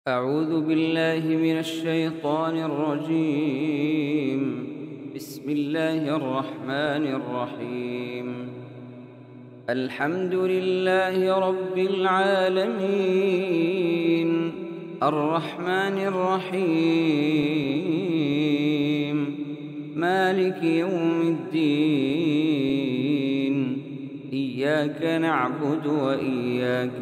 أعوذ بالله من الشيطان الرجيم. بسم الله الرحمن الرحيم. الحمد لله رب العالمين، الرحمن الرحيم، مالك يوم الدين. إياك نعبد وإياك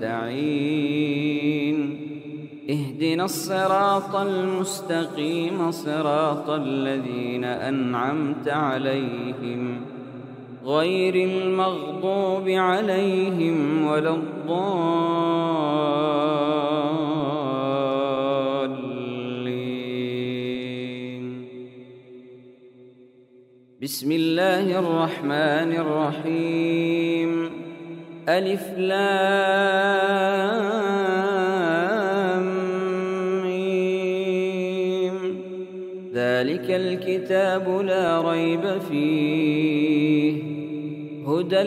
نستعين. اهدنا الصراط المستقيم، صراط الذين أنعمت عليهم غير المغضوب عليهم ولا الضالين. بسم الله الرحمن الرحيم. ألف لام ذلك الكتاب لا ريب فيه هدى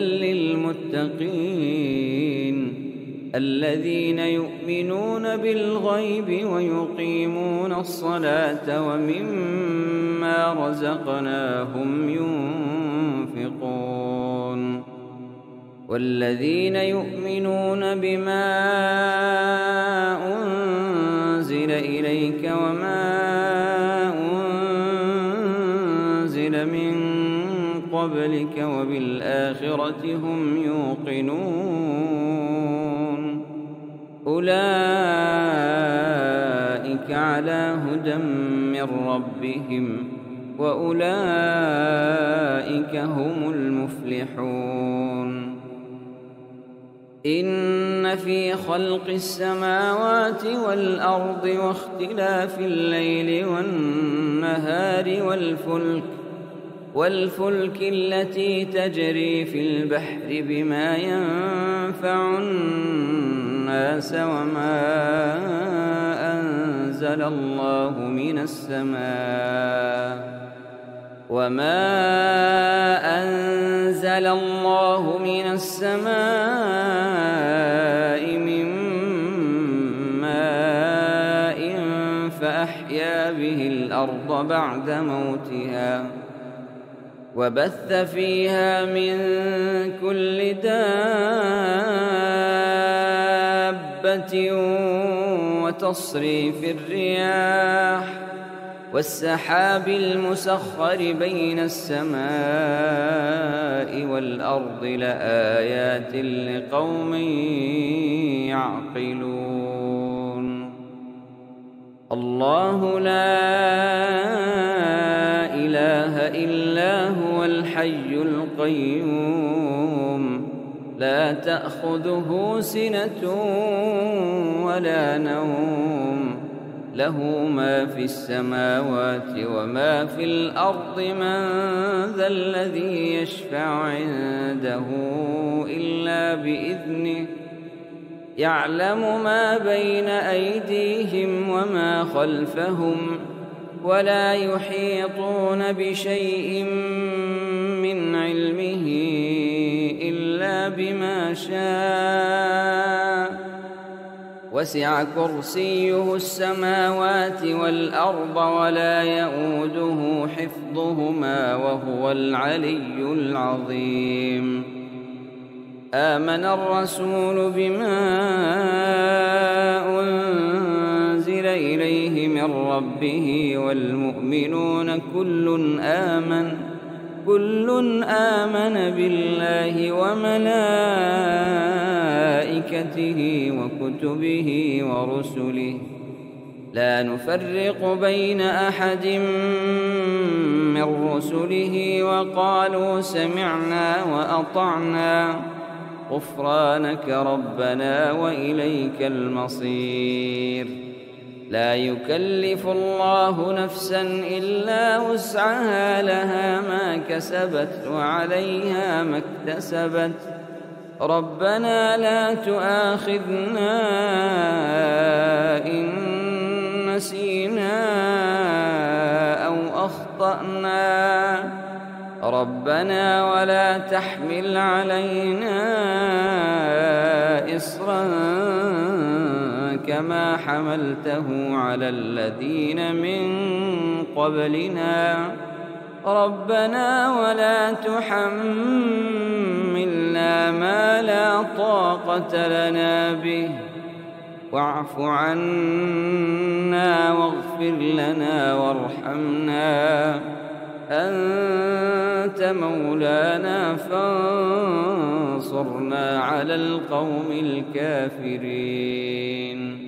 للمتقين الذين يؤمنون بالغيب ويقيمون الصلاة ومما رزقناهم ينفقون والذين يؤمنون بما أنزل إليك وما من قبلك وبالآخرة هم يوقنون أولئك على هدى من ربهم وأولئك هم المفلحون. إن في خلق السماوات والأرض واختلاف الليل والنهار والفلك التي تجري في البحر بما ينفع الناس وما أنزل الله من السماء من ماء فأحيا به الأرض بعد موتها وبث فيها من كل دابة وتصريف الرياح والسحاب المسخر بين السماء والأرض لآيات لقوم يعقلون. الله لا إله إلا هو الحي القيوم لا تأخذه سنة ولا نوم له ما في السماوات وما في الأرض من ذا الذي يشفع عنده إلا بإذنه يعلم ما بين أيديهم وما خلفهم ولا يحيطون بشيء من علمه إلا بما شاء وسع كرسيه السماوات والأرض ولا يئوده حفظهما وهو العلي العظيم. آمن الرسول بما أنزل إليه من ربه والمؤمنون كل آمن بالله وملائكته وكتبه ورسله لا نفرق بين أحد من رسله وقالوا سمعنا وأطعنا غفرانك ربنا وإليك المصير. لا يكلف الله نفسا إلا وسعها لها ما كسبت وعليها ما اكتسبت ربنا لا تؤاخذنا إن نسينا أو أخطأنا ربنا ولا تحمل علينا إصرا كما حملته على الذين من قبلنا ربنا ولا تحملنا ما لا طاقة لنا به واعف عنا واغفر لنا وارحمنا أنت مولانا فانصرنا على القوم الكافرين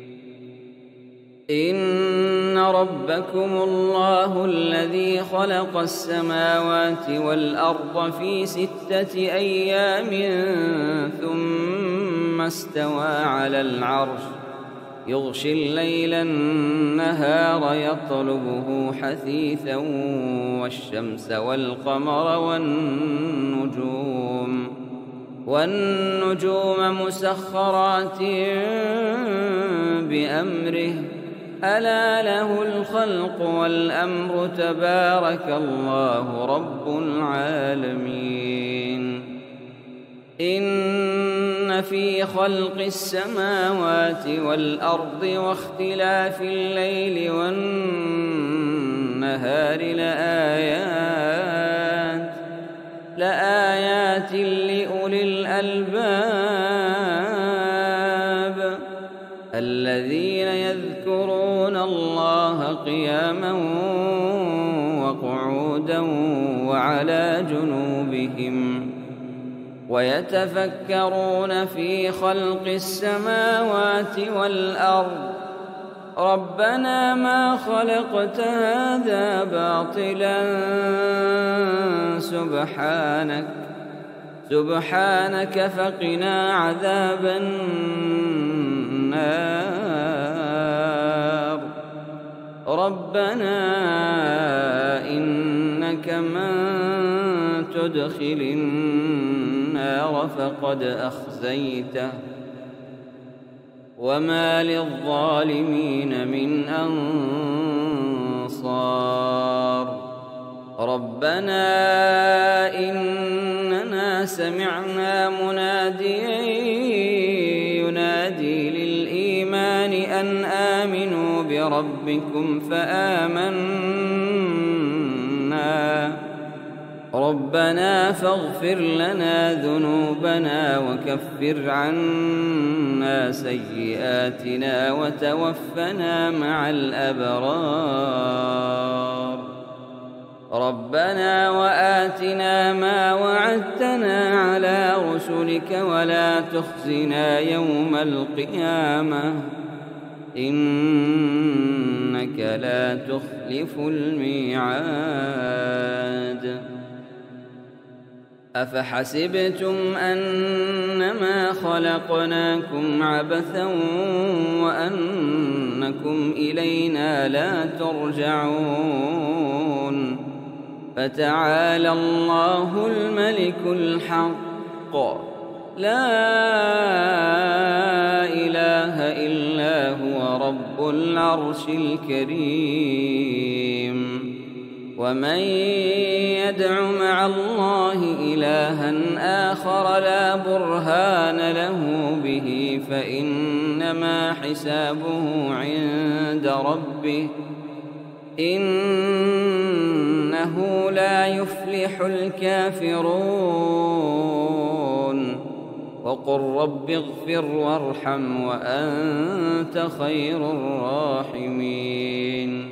إن ربكم الله الذي خلق السماوات والأرض في 6 أيام ثم استوى على العرش يغشي الليل النهار يطلبه حثيثا والشمس والقمر والنجوم مسخرات بأمره ألا له الخلق والأمر تبارك الله رب العالمين إن في خلق السماوات والأرض واختلاف الليل والنهار لآيات لأولي الألباب الذين يذكرون الله قياما وقعودا وعلى جنوبهم ويتفكرون في خلق السماوات والأرض ربنا ما خلقت هذا باطلا سبحانك فقنا عذاب النار ربنا إنك من تدخل النار فقد أخزيته وما للظالمين من أنصار ربنا إننا سمعنا مناديا ينادي للإيمان أن آمنوا بربكم فآمنا ربنا فاغفر لنا ذنوبنا وكفر عنا سيئاتنا وتوفنا مع الأبرار ربنا وآتنا ما وعدتنا على رسلك ولا تخزنا يوم القيامة إنك لا تخلف الميعاد أفحسبتم أنما خلقناكم عبثا وأنكم إلينا لا ترجعون فتعالى الله الملك الحق لا إله إلا هو رب العرش الكريم ومن يدع مع الله إلها آخر لا برهان له به فإنما حسابه عند ربه إنه لا يفلح الكافرون وقل رب اغفر وارحم وأنت خير الراحمين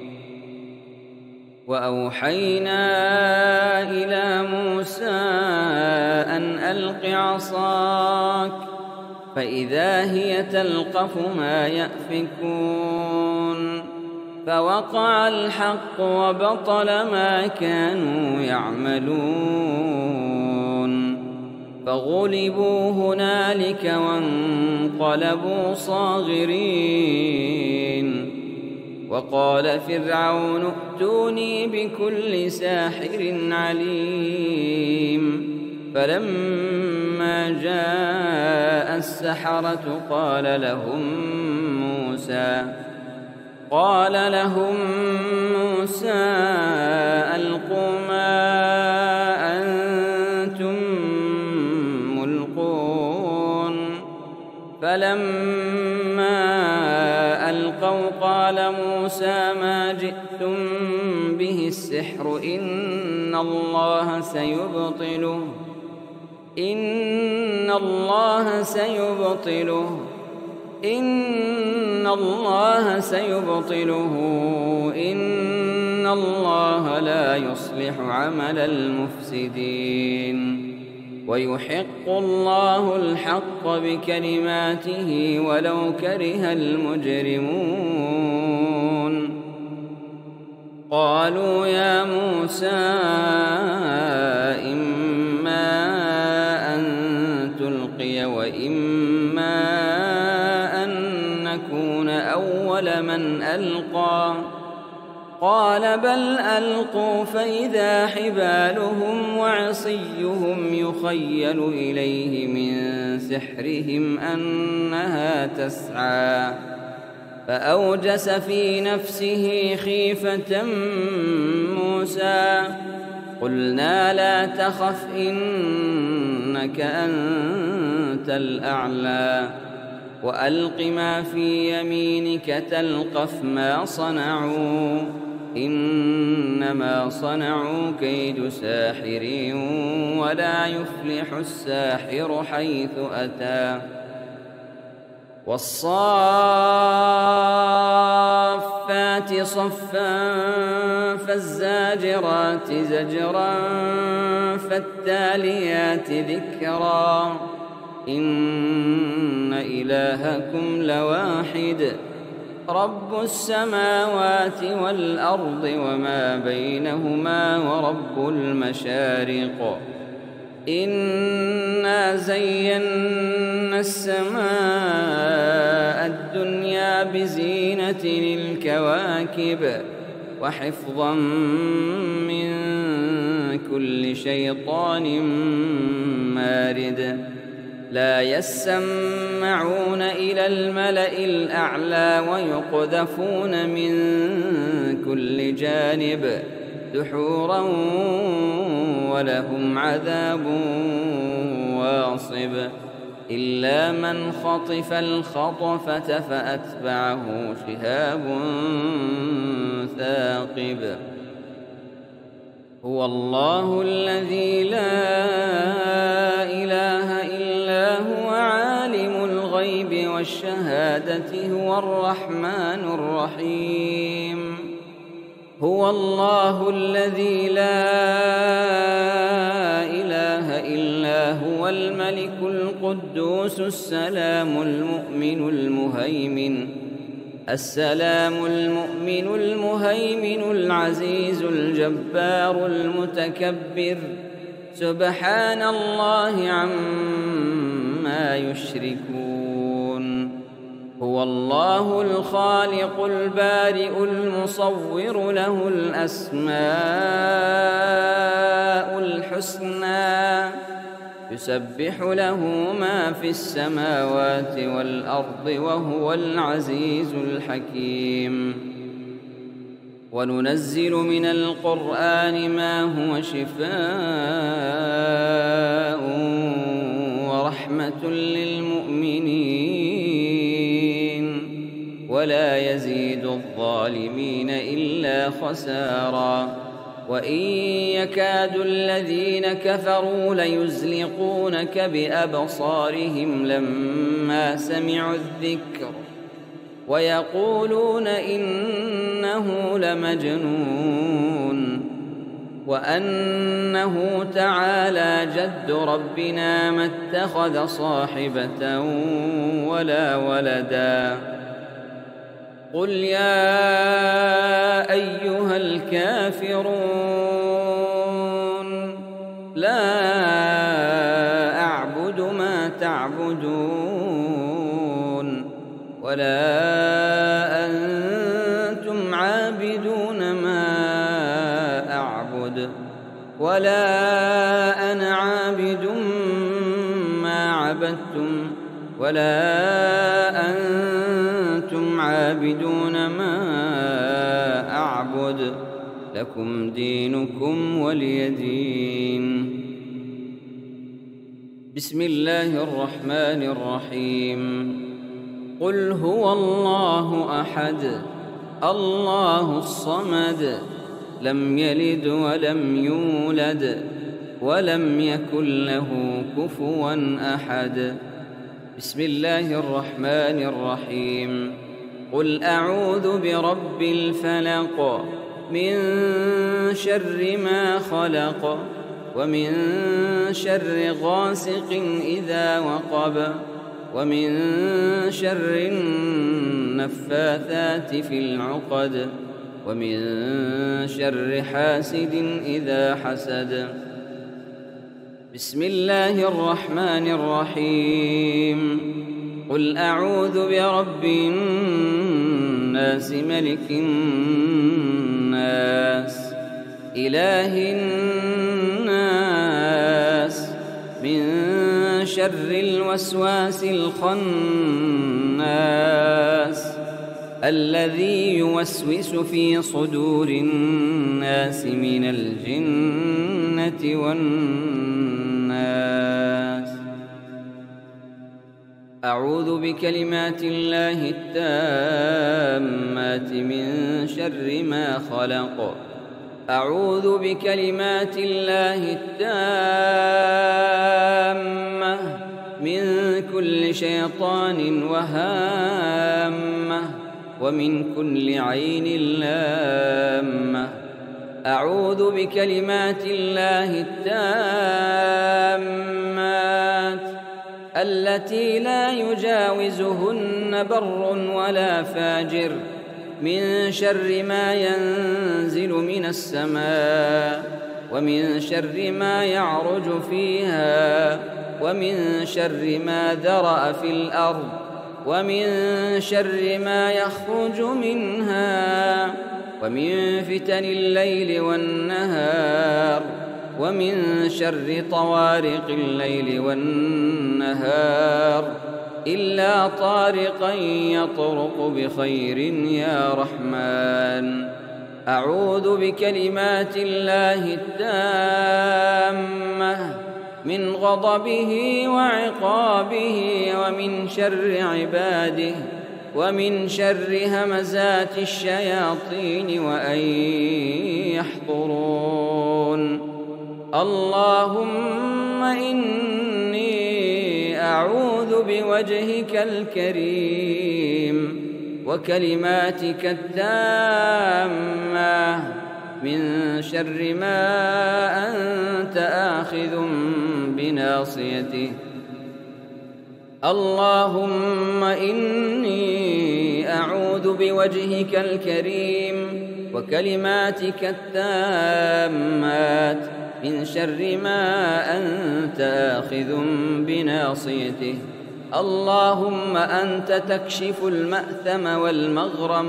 وأوحينا إلى موسى أن ألق عصاك فإذا هي تلقف ما يأفكون فوقع الحق وبطل ما كانوا يعملون فغلبوا هنالك وانقلبوا صاغرين وقال فرعون ائتوني بكل ساحر عليم فلما جاء السحرة قال لهم موسى ألقوا ما أنتم ملقون فلما ألقوا قال موسى ما جئتم به السحر إن الله سيبطله إن الله لا يصلح عمل المفسدين ويحق الله الحق بكلماته ولو كره المجرمون قالوا يا موسى إما أن تلقي وإما أن نكون أول من ألقى قال بل ألقوا فإذا حبالهم وعصيهم يخيل إليه من سحرهم أنها تسعى فأوجس في نفسه خيفة موسى قلنا لا تخف إنك أنت الأعلى وألق ما في يمينك تلقف ما صنعوا إنما صنعوا كيد ساحر ولا يفلح الساحر حيث أتى والصافات صفا فالزاجرات زجرا فالتاليات ذكرا إن إلهكم لواحد رب السماوات والأرض وما بينهما ورب المشارق إنا زينا السماء الدنيا بزينة الكواكب وحفظا من كل شيطان مارد لا يسمعون إلى الملأ الأعلى ويقذفون من كل جانب دحورا ولهم عذاب واصب إلا من خطف الخطفة فأتبعه شهاب ثاقب هو الله الذي لا إله إلا هو عالم الغيب والشهادة هو الرحمن الرحيم هو الله الذي لا إله إلا هو الملك القدوس السلام المؤمن المهيمن العزيز الجبار المتكبر سبحان الله عما يشركون هو الله الخالق البارئ المصور له الأسماء الحسنى يسبح له ما في السماوات والأرض وهو العزيز الحكيم وننزل من القرآن ما هو شفاء ورحمة للمؤمنين ولا يزيد الظالمين إلا خسارا وإن يكاد الذين كفروا ليزلقونك بأبصارهم لما سمعوا الذكر ويقولون إنه لمجنون وأنه تعالى جد ربنا ما اتخذ صاحبة ولا ولدا قل يا أيها الكافرون لا أعبد ما تعبدون ولا أنتم عابدون ما أعبد ولا أنا عابد ما عبدتم ولا أنتم عابدون ما أعبد لكم دينكم ولي دين بسم الله الرحمن الرحيم قل هو الله أحد الله الصمد لم يلد ولم يولد ولم يكن له كفوا أحد. بسم الله الرحمن الرحيم. قل أعوذ برب الفلق من شر ما خلق ومن شر غاسق إذا وقب ومن شر النفاثات في العقد ومن شر حاسد إذا حسد. بسم الله الرحمن الرحيم. قل أعوذ برب الناس ملك الناس إله الناس من شر الوسواس الخناس الذي يوسوس في صدور الناس من الجنة والناس. أعوذ بكلمات الله التامات من شر ما خلق. أعوذ بكلمات الله التامة من كل شيطان وهامة ومن كل عين لامة. أعوذ بكلمات الله التامات التي لا يجاوزهن بر ولا فاجر من شر ما ينزل من السماء ومن شر ما يعرج فيها ومن شر ما ذرأ في الأرض ومن شر ما يخرج منها ومن فتن الليل والنهار ومن شر طوارق الليل والنهار إلا طارقا يطرق بخير يا رحمن. أعوذ بكلمات الله التامة من غضبه وعقابه ومن شر عباده ومن شر همزات الشياطين وأن يحضرون. اللهم إني أعوذ بوجهك الكريم وكلماتك التامة من شر ما أنت آخذ بناصيته. اللهم إني أعوذ بوجهك الكريم وكلماتك التامات من شر ما أنت آخذ بناصيته. اللهم أنت تكشف المأثم والمغرم.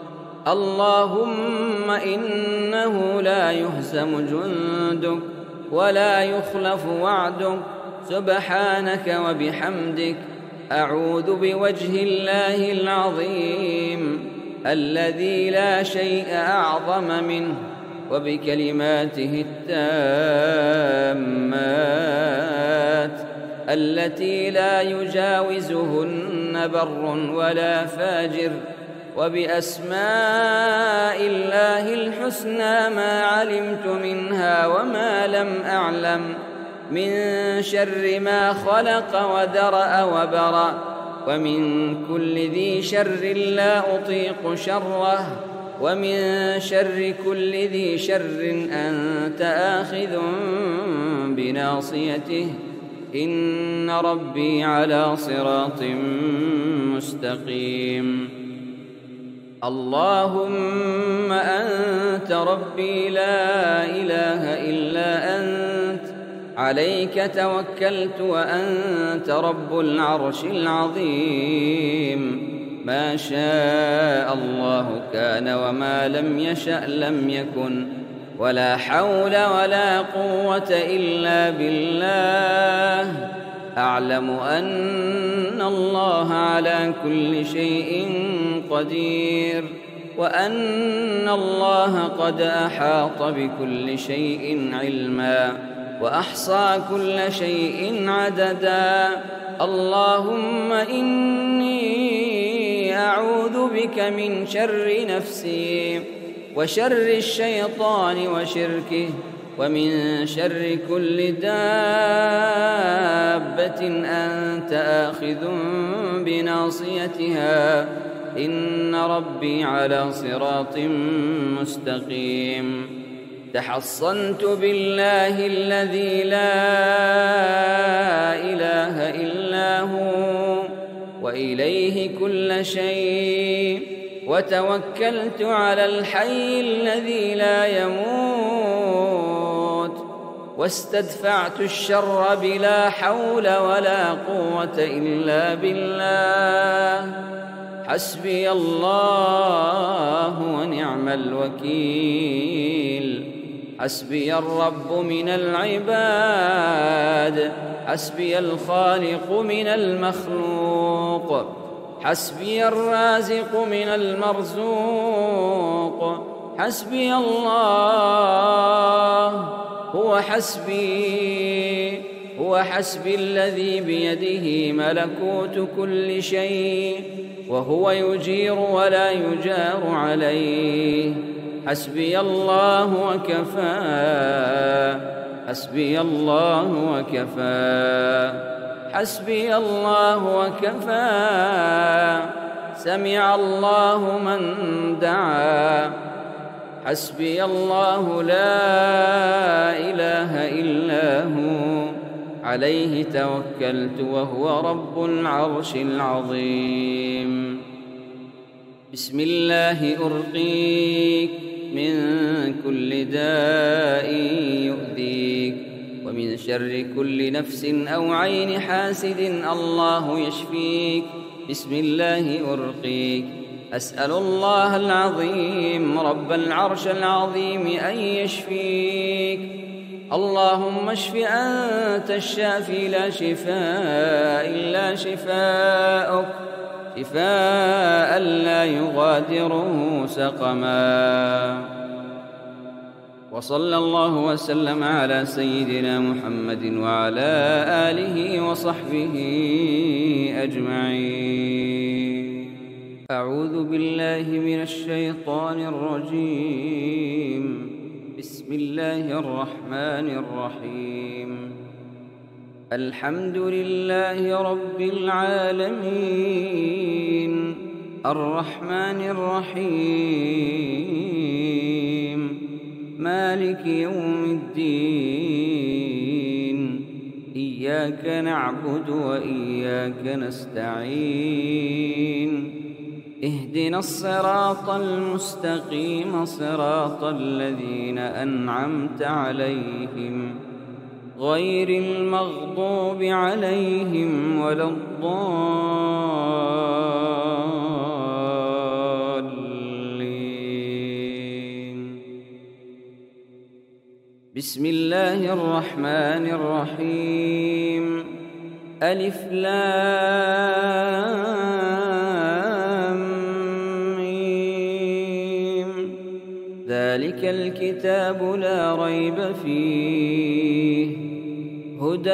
اللهم إنه لا يهزم جندك ولا يخلف وعدك سبحانك وبحمدك. أعوذ بوجه الله العظيم الذي لا شيء أعظم منه وبكلماته التامات التي لا يجاوزهن بر ولا فاجر وبأسماء الله الحسنى ما علمت منها وما لم أعلم من شر ما خلق وذرأ وبرأ ومن كل ذي شر لا أطيق شره ومن شر كل ذي شر أنت آخذ بناصيته. إن ربي على صراط مستقيم. اللهم أنت ربي لا إله إلا أنت عليك توكلت وأنت رب العرش العظيم. ما شاء الله كان وما لم يشأ لم يكن ولا حول ولا قوة إلا بالله. أعلم أن الله على كل شيء قدير وأن الله قد أحاط بكل شيء علما وأحصى كل شيء عددا. اللهم إني أعوذ بك من شر نفسي وشر الشيطان وشركه ومن شر كل دابة أنت آخذ بناصيتها إن ربي على صراط مستقيم تحصنت بالله الذي لا إله إلا هو وإليه كل شيء وتوكلت على الحي الذي لا يموت واستدفعت الشر بلا حول ولا قوة إلا بالله حسبي الله ونعم الوكيل حسبي الرب من العباد حسبي الخالق من المخلوق حسبي الرازق من المرزوق حسبي الله هو حسبي الذي بيده ملكوت كل شيء وهو يجير ولا يجار عليه حسبي الله وكفى حسبي الله وكفى حسبي الله وكفى سمع الله من دعا حسبي الله لا إله إلا هو عليه توكلت وهو رب العرش العظيم بسم الله أرقيك من كل داء يؤذيك ومن شر كل نفس أو عين حاسد الله يشفيك بسم الله أرقيك أسأل الله العظيم رب العرش العظيم أن يشفيك اللهم اشف أنت الشافي لا شفاء إلا شفاءك شفاء لا يغادره سقما وصلى الله وسلم على سيدنا محمد وعلى آله وصحبه أجمعين أعوذ بالله من الشيطان الرجيم بسم الله الرحمن الرحيم الحمد لله رب العالمين الرحمن الرحيم مالك يوم الدين إياك نعبد وإياك نستعين اهدنا الصراط المستقيم صراط الذين أنعمت عليهم غير المغضوب عليهم ولا الضالين بسم الله الرحمن الرحيم ألف لام ميم ذلك الكتاب لا ريب فيه هدى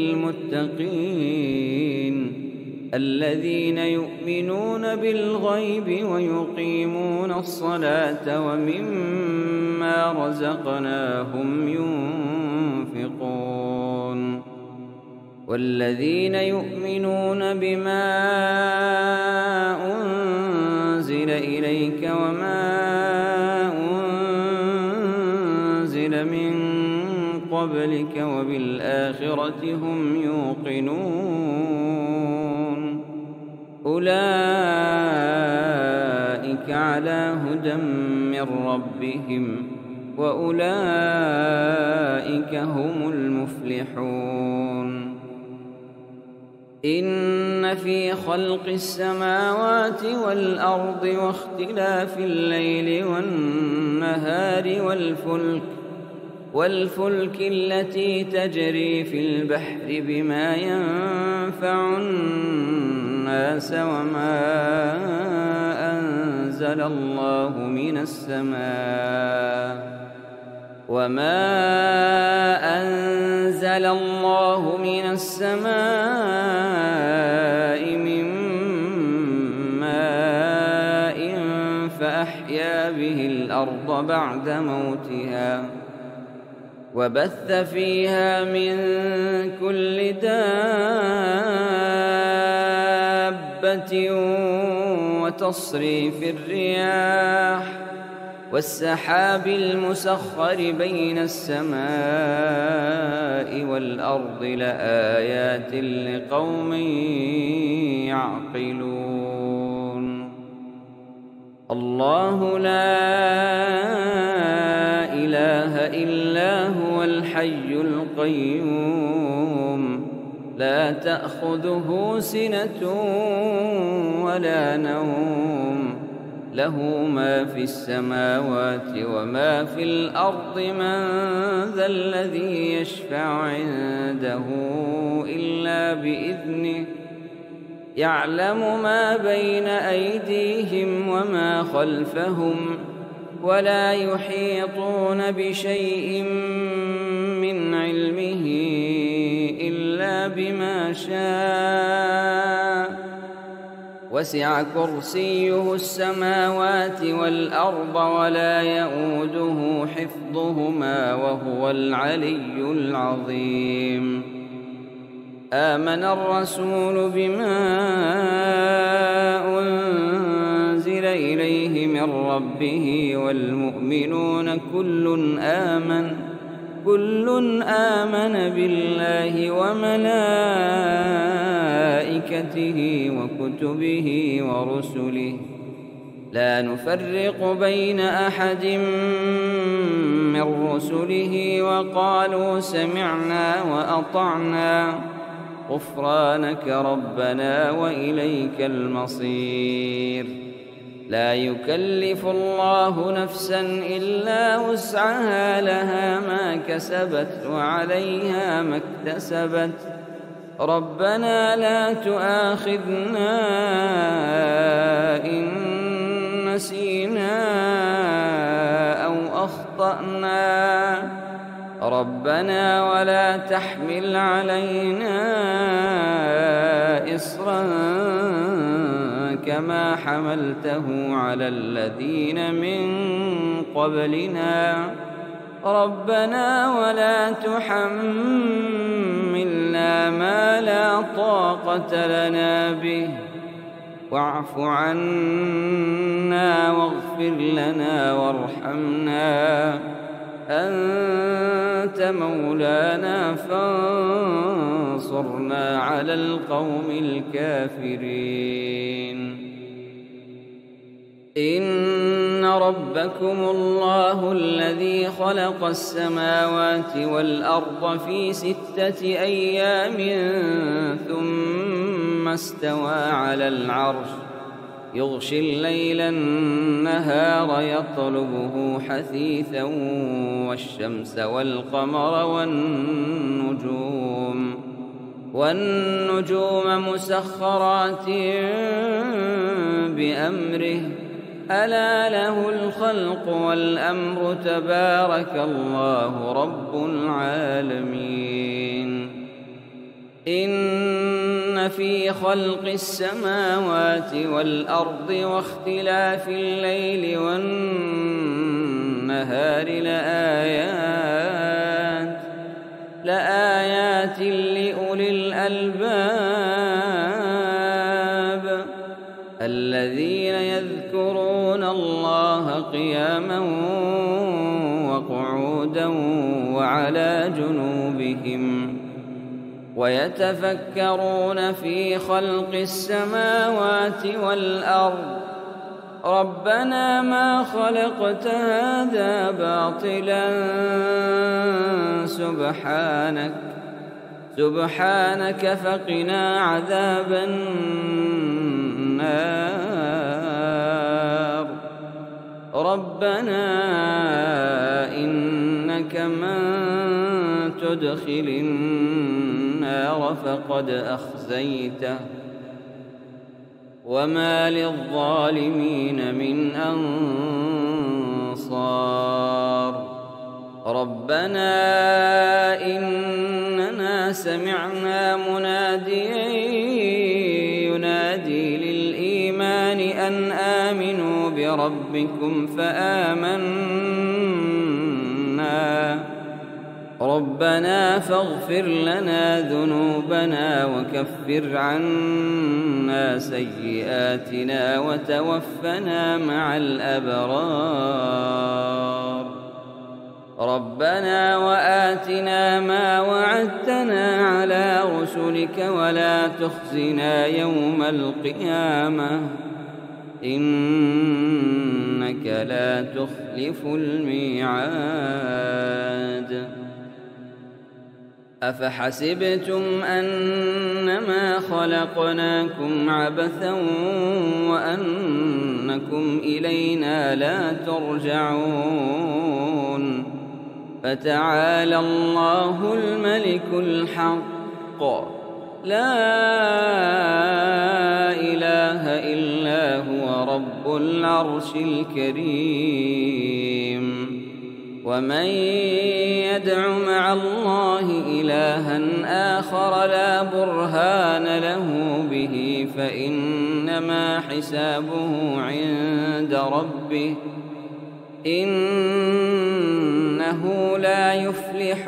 للمتقين الذين يؤمنون بالغيب ويقيمون الصلاة ومما رزقناهم ينفقون والذين يؤمنون بما أنزل إليك وما أنزل من قبلك وبالآخرة هم يوقنون أولئك على هدى من ربهم وأولئك هم المفلحون إن في خلق السماوات والأرض واختلاف الليل والنهار والفلك التي تجري في البحر بما ينفع الناس وما أنزل الله من السماء من ماء فأحيا به الأرض بعد موتها وبث فيها من كل دابة وتصريف الرياح والسحاب المسخر بين السماء والأرض لآيات لقوم يعقلون. الله لا إله إلا هو الحي القيوم لا تأخذه سنة ولا نوم له ما في السماوات وما في الأرض من ذا الذي يشفع عنده إلا بإذنه يعلم ما بين أيديهم وما خلفهم ولا يحيطون بشيء من علمه إلا بما شاء وسع كرسيه السماوات والأرض ولا يئوده حفظهما وهو العلي العظيم. آمن الرسول بما أنزل إليه من ربه والمؤمنون كل آمن بالله وملائكته وكتبه ورسله لا نفرق بين أحد من رسله وقالوا سمعنا وأطعنا غفرانك ربنا وإليك المصير. لا يكلف الله نفسا إلا وسعها لها ما كسبت وعليها ما اكتسبت ربنا لا تؤاخذنا إن نسينا أو أخطأنا ربنا ولا تحمل علينا إصرا كما حملته على الذين من قبلنا ربنا ولا تحملنا ما لا طاقة لنا به واعف عنا واغفر لنا وارحمنا أنت مولانا فانصرنا على القوم الكافرين. إن ربكم الله الذي خلق السماوات والأرض في 6 أيام ثم استوى على العرش يغشي الليل النهار يطلبه حثيثا والشمس والقمر والنجوم مسخرات بأمره ألا له الخلق والأمر تبارك الله رب العالمين. إن في خلق السماوات والأرض واختلاف الليل والنهار لآيات لأولي الألباب الذين يذكرون الله قياما وقعودا وعلى جنوبهم ويتفكرون في خلق السماوات والأرض ربنا ما خلقت هذا باطلا سبحانك فقنا عذاب النار. ربنا إنك من تدخل النار فقد أخزيته وما للظالمين من أنصار. ربنا إننا سمعنا مناديا ينادي للإيمان أن آمنوا بربكم فآمنا ربنا فاغفر لنا ذنوبنا وكفر عنا سيئاتنا وتوفنا مع الأبرار ربنا وآتنا ما وعدتنا على رسلك ولا تخزنا يوم القيامة إنك لا تخلف الميعاد أفحسبتم أنما خلقناكم عبثا وأنكم إلينا لا ترجعون فتعالى الله الملك الحق لا إله إلا هو رب العرش الكريم ومن يدع مع الله إلها آخر لا برهان له به فإنما حسابه عند ربه إنه لا يفلح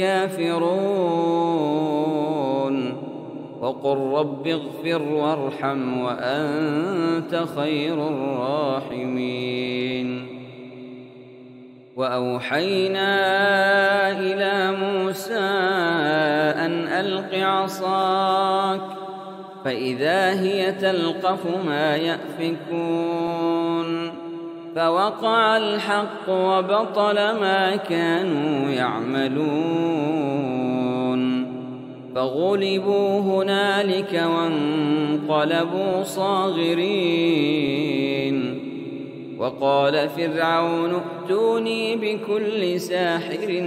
الكافرون وقل رب اغفر وارحم وأنت خير الراحمين وأوحينا إلى موسى أن ألق عصاك فإذا هي تلقف ما يأفكون فوقع الحق وبطل ما كانوا يعملون فغلبوا هنالك وانقلبوا صاغرين وقال فرعون ائتوني بكل ساحر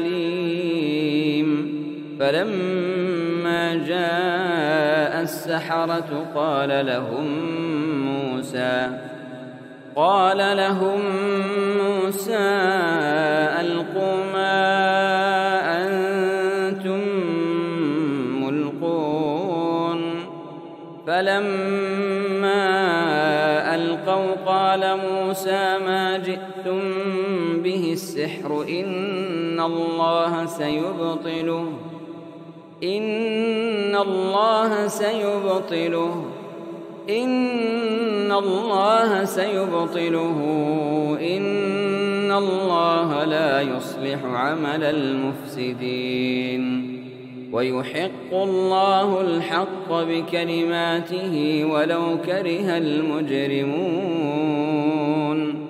عليم فلما جاء السحرة قال لهم موسى ألقوا ما أنتم ملقون فلما ألقوا قال موسى ما جئتم به السحر إن الله سيبطله إن الله لا يصلح عمل المفسدين ويحق الله الحق بكلماته ولو كره المجرمون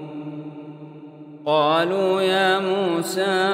قالوا يا موسى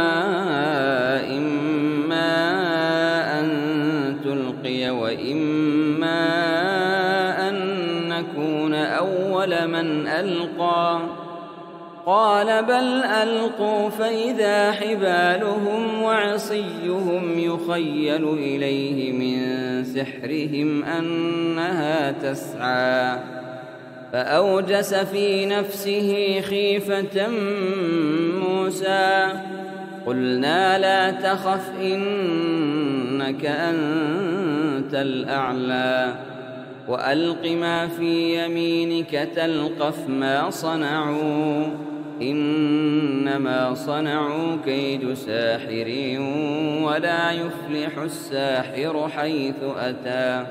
إما أن تلقي وإما أن نكون أول من ألقى قال بل ألقوا فإذا حبالهم وعصيهم يخيل إليه من سحرهم أنها تسعى فأوجس في نفسه خيفة موسى قلنا لا تخف إنك أنت الأعلى وألق ما في يمينك تلقف ما صنعوا إنما صنعوا كيد ساحر ولا يفلح الساحر حيث أتى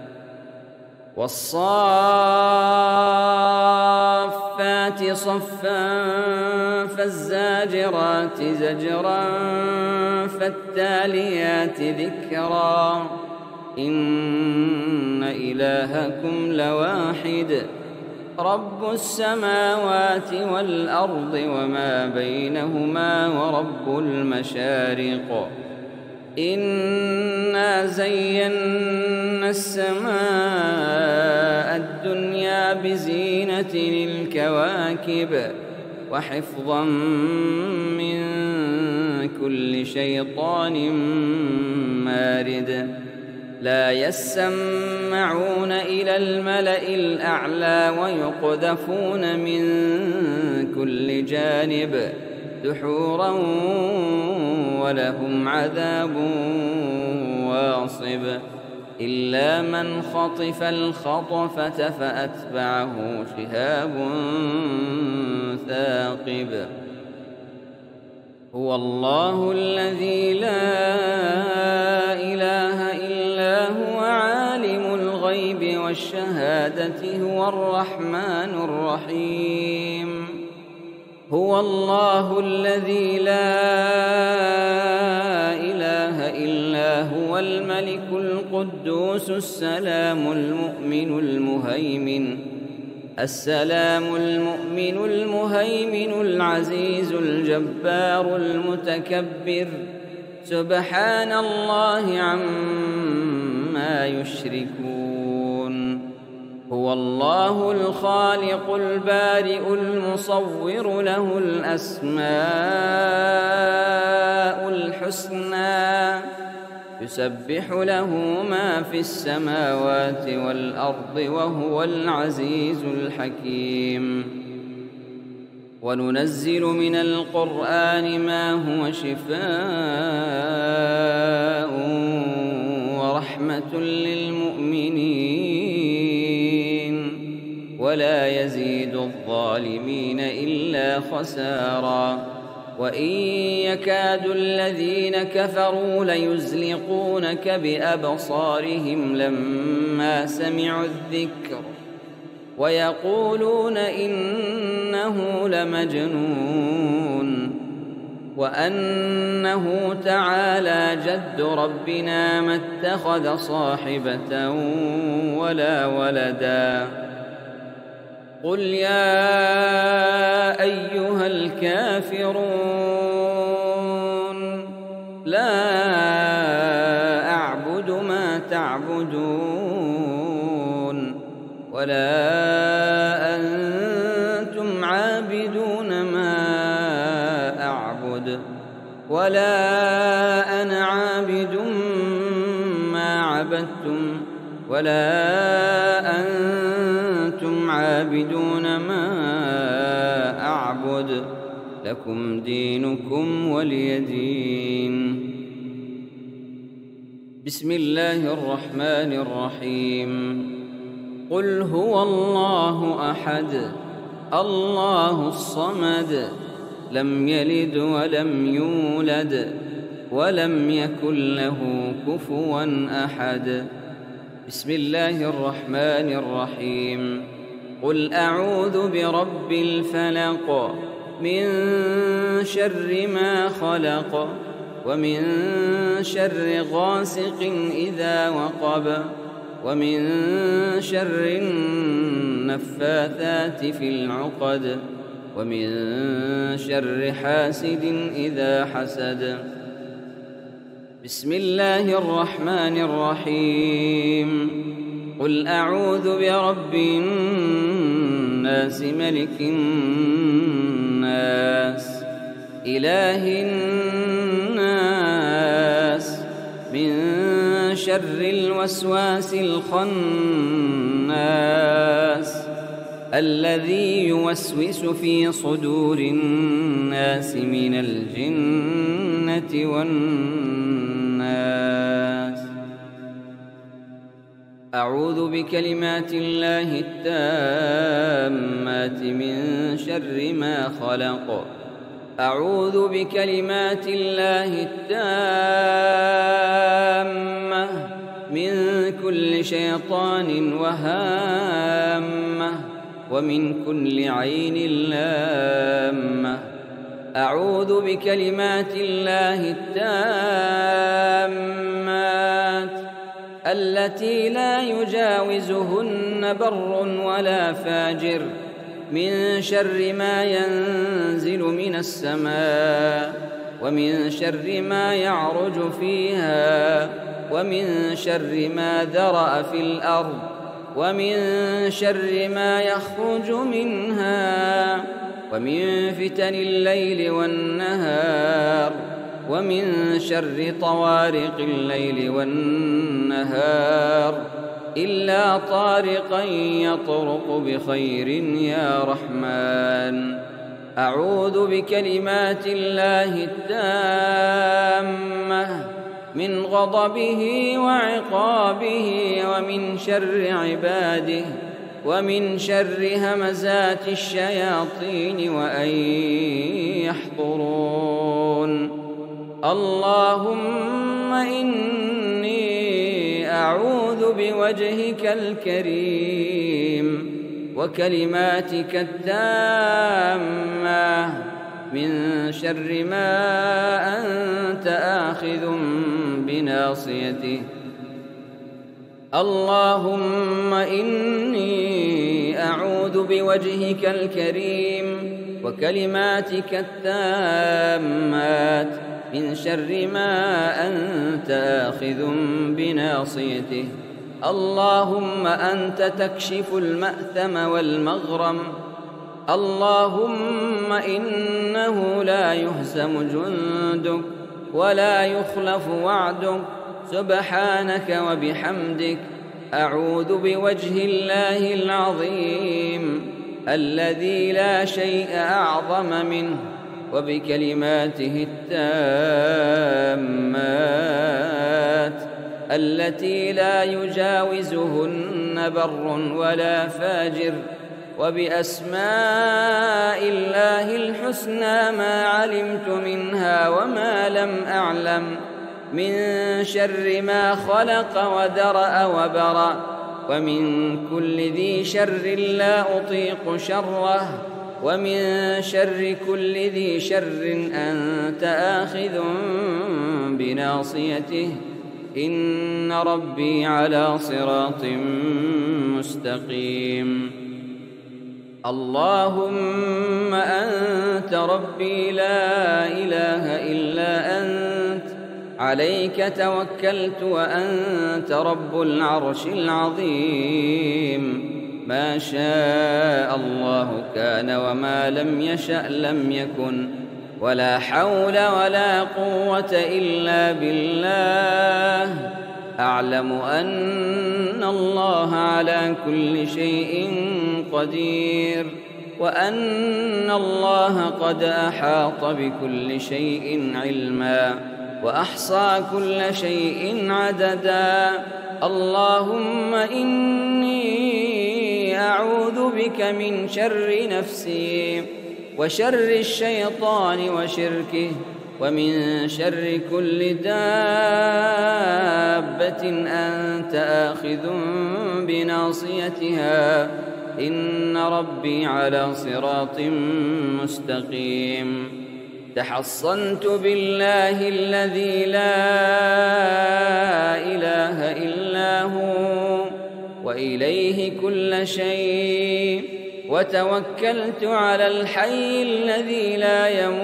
والصافات صفا فالزاجرات زجرا فالتاليات ذكرا إن إلهكم لواحد رب السماوات والأرض وما بينهما ورب المشارق إنا زينا السماء الدنيا بزينة الكواكب وحفظا من كل شيطان مارد لا يسمعون إلى الملأ الأعلى ويقذفون من كل جانب دحورا ولهم عذاب واصب إلا من خطف الخطفة فأتبعه شهاب ثاقب. هو الله الذي لا إله إلا هو عالم الغيب والشهادة هو الرحمن الرحيم. هو الله الذي لا إله إلا هو الملك القدوس السلام المؤمن المهيمن العزيز الجبار المتكبر. سبحان الله عما يشركون. هو الله الخالق البارئ المصور له الأسماء الحسنى يسبح له ما في السماوات والأرض وهو العزيز الحكيم. وننزل من القرآن ما هو شفاء ورحمة للمؤمنين ولا يزيد الظالمين إلا خسارا. وإن يكاد الذين كفروا ليزلقونك بأبصارهم لما سمعوا الذكر ويقولون إنه لمجنون وأنه تعالى جد ربنا ما اتخذ صاحبة ولا ولدا. قل يا أيها الكافرون لا أعبد ما تعبدون ولا أنتم عابدون ما أعبد ولا أنا عابد ما عبدتم ولا أنتم عابدون ما أعبد لكم دينكم ولي دين. بسم الله الرحمن الرحيم. قل هو الله أحد الله الصمد لم يلد ولم يولد ولم يكن له كفوا أحد. بسم الله الرحمن الرحيم. قل أعوذ برب الفلق من شر ما خلق ومن شر غاسق إذا وقب ومن شر النفاثات في العقد ومن شر حاسد إذا حسد. بسم الله الرحمن الرحيم. قل أعوذ برب الناس ملك الناس إله الناس من شر الوسواس الخناس الذي يوسوس في صدور الناس من الجنة والناس. أعوذ بكلمات الله التامات من شر ما خلق. أعوذ بكلمات الله التامة من كل شيطان وهامة ومن كل عين لامة. أعوذ بكلمات الله التامات التي لا يجاوزهن بر ولا فاجر من شر ما ينزل من السماء ومن شر ما يعرج فيها ومن شر ما ذرأ في الأرض ومن شر ما يخرج منها ومن فتن الليل والنهار ومن شر طوارق الليل والنهار إلا طارقا يطرق بخير يا رحمن. أعوذ بكلمات الله التامة من غضبه وعقابه ومن شر عباده ومن شر همزات الشياطين وأن يحضرون. اللهم إني أعوذ بوجهك الكريم وكلماتك التامة من شر ما أنت آخذ بناصيته. اللهم إني أعوذ بوجهك الكريم وكلماتك التامات من شر ما أنت آخذ بناصيته. اللهم أنت تكشف المأثم والمغرم. اللهم إنه لا يهزم جندك ولا يخلف وعدك سبحانك وبحمدك. أعوذ بوجه الله العظيم الذي لا شيء أعظم منه وبكلماته التامات التي لا يجاوزهن بر ولا فاجر وبأسماء الله الحسنى ما علمت منها وما لم أعلم من شر ما خلق وذرأ وبرأ ومن كل ذي شر لا أطيق شره ومن شر كل ذي شر أنت آخذ بناصيته. إن ربي على صراط مستقيم. اللهم أنت ربي لا إله إلا أنت عليك توكلت وأنت رب العرش العظيم. ما شاء الله كان وما لم يشأ لم يكن ولا حول ولا قوة إلا بالله. أعلم أن الله على كل شيء قدير وأن الله قد أحاط بكل شيء علما وأحصى كل شيء عددا. اللهم إني أعوذ بك من شر نفسي وشر الشيطان وشركه ومن شر كل دابة أنت آخذ بناصيتها. إن ربي على صراط مستقيم. تحصنت بالله الذي لا إله إلا هو وإليه كل شيء وتوكلت على الحي الذي لا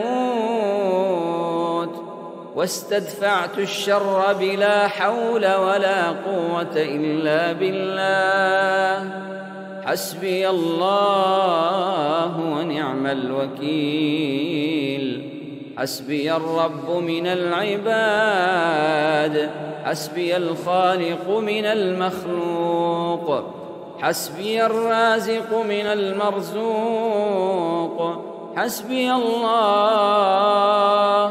يموت واستدفعت الشر بلا حول ولا قوة إلا بالله. حسبي الله ونعم الوكيل. حسبي الرب من العباد حسبي الخالق من المخلوق حسبي الرازق من المرزوق. حسبي الله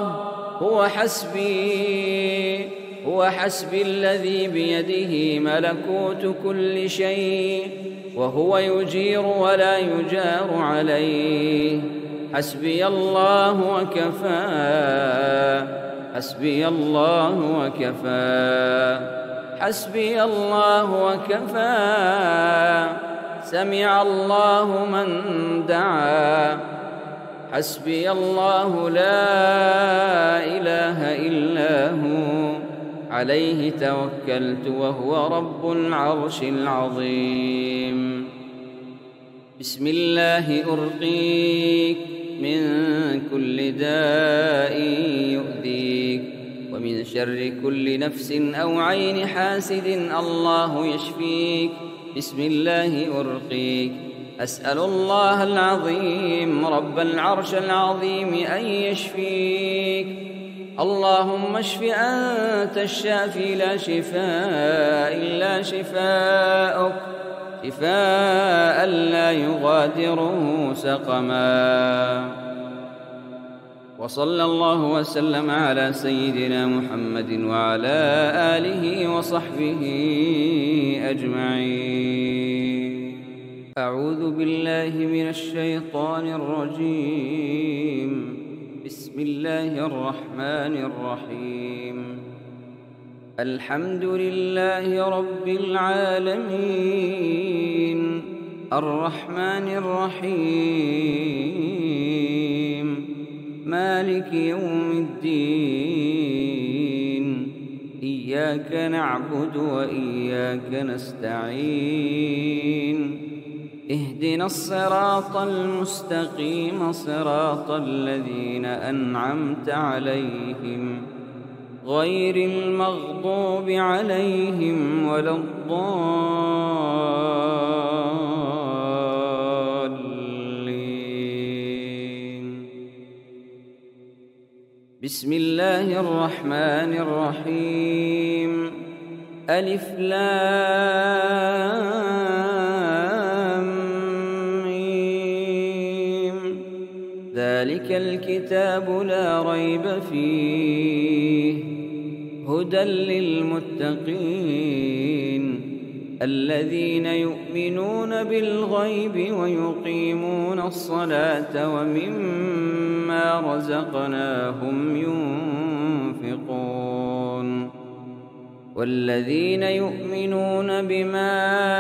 هو حسبي الذي بيده ملكوت كل شيء وهو يجير ولا يجار عليه. حسبي الله وكفى. حسبي الله وكفى. حسبي الله وكفى. سمع الله من دعا. حسبي الله لا إله إلا هو عليه توكلت وهو رب العرش العظيم. بسم الله أرقيك من كل داء يؤذيك ومن شر كل نفس أو عين حاسد الله يشفيك. بسم الله أرقيك. أسأل الله العظيم رب العرش العظيم أن يشفيك. اللهم اشف أنت الشافي لا شفاء إلا شفاءك شفاء لا يغادره سقما. وصلى الله وسلم على سيدنا محمد وعلى آله وصحبه أجمعين. أعوذ بالله من الشيطان الرجيم. بسم الله الرحمن الرحيم. الحمد لله رب العالمين الرحمن الرحيم مالك يوم الدين. إياك نعبد وإياك نستعين. اهدنا الصراط المستقيم صراط الذين أنعمت عليهم غير المغضوب عليهم ولا الضالين. بسم الله الرحمن الرحيم. ألف لام ميم. ذلك الكتاب لا ريب فيه هدى للمتقين الذين يؤمنون بالغيب ويقيمون الصلاة ومما رزقناهم ينفقون. والذين يؤمنون بما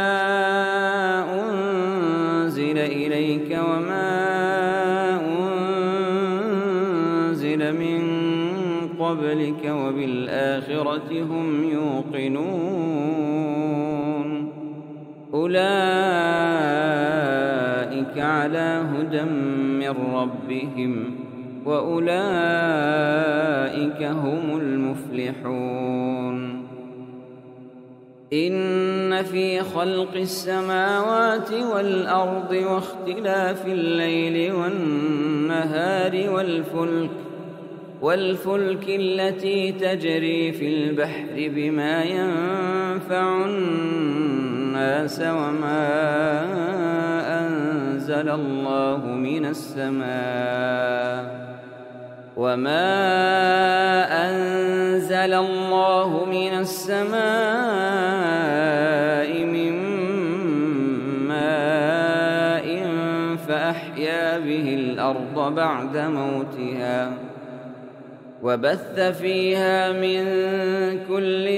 أنزل إليك وما أنزل من قبلك وبالآخرة هم يوقنون. أولئك على هدى من ربهم وأولئك هم المفلحون. إن في خلق السماوات والأرض واختلاف الليل والنهار والفلك التي تجري في البحر بما ينفع الناس وما أنزل الله من السماء من ماء فأحيا به الأرض بعد موتها وبث فيها من كل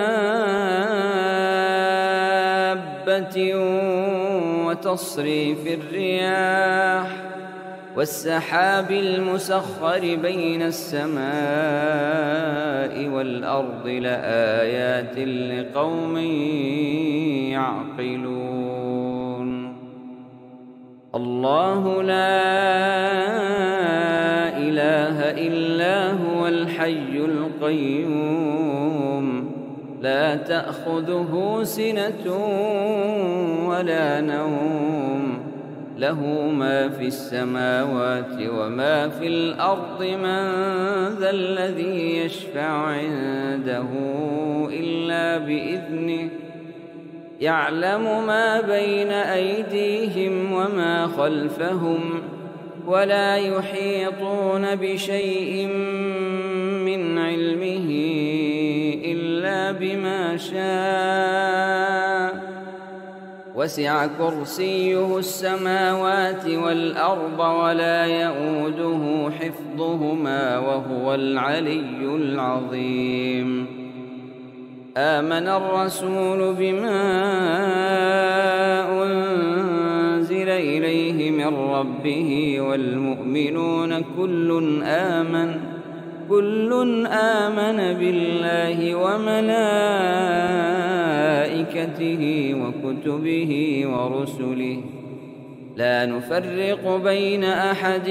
دابة وتصريف الرياح والسحاب المسخر بين السماء والأرض لآيات لقوم يعقلون. الله لا إله إلا هو الحي القيوم لا تأخذه سنة ولا نوم له ما في السماوات وما في الأرض. من ذا الذي يشفع عنده إلا بإذنه يعلم ما بين أيديهم وما خلفهم ولا يحيطون بشيء من علمه إلا بما شاء. وسع كرسيه السماوات والأرض ولا يئوده حفظهما وهو العلي العظيم. آمن الرسول بما أنزل إليه من ربه والمؤمنون كل آمن بالله وملائكته وكتبه ورسله لا نفرق بين أحد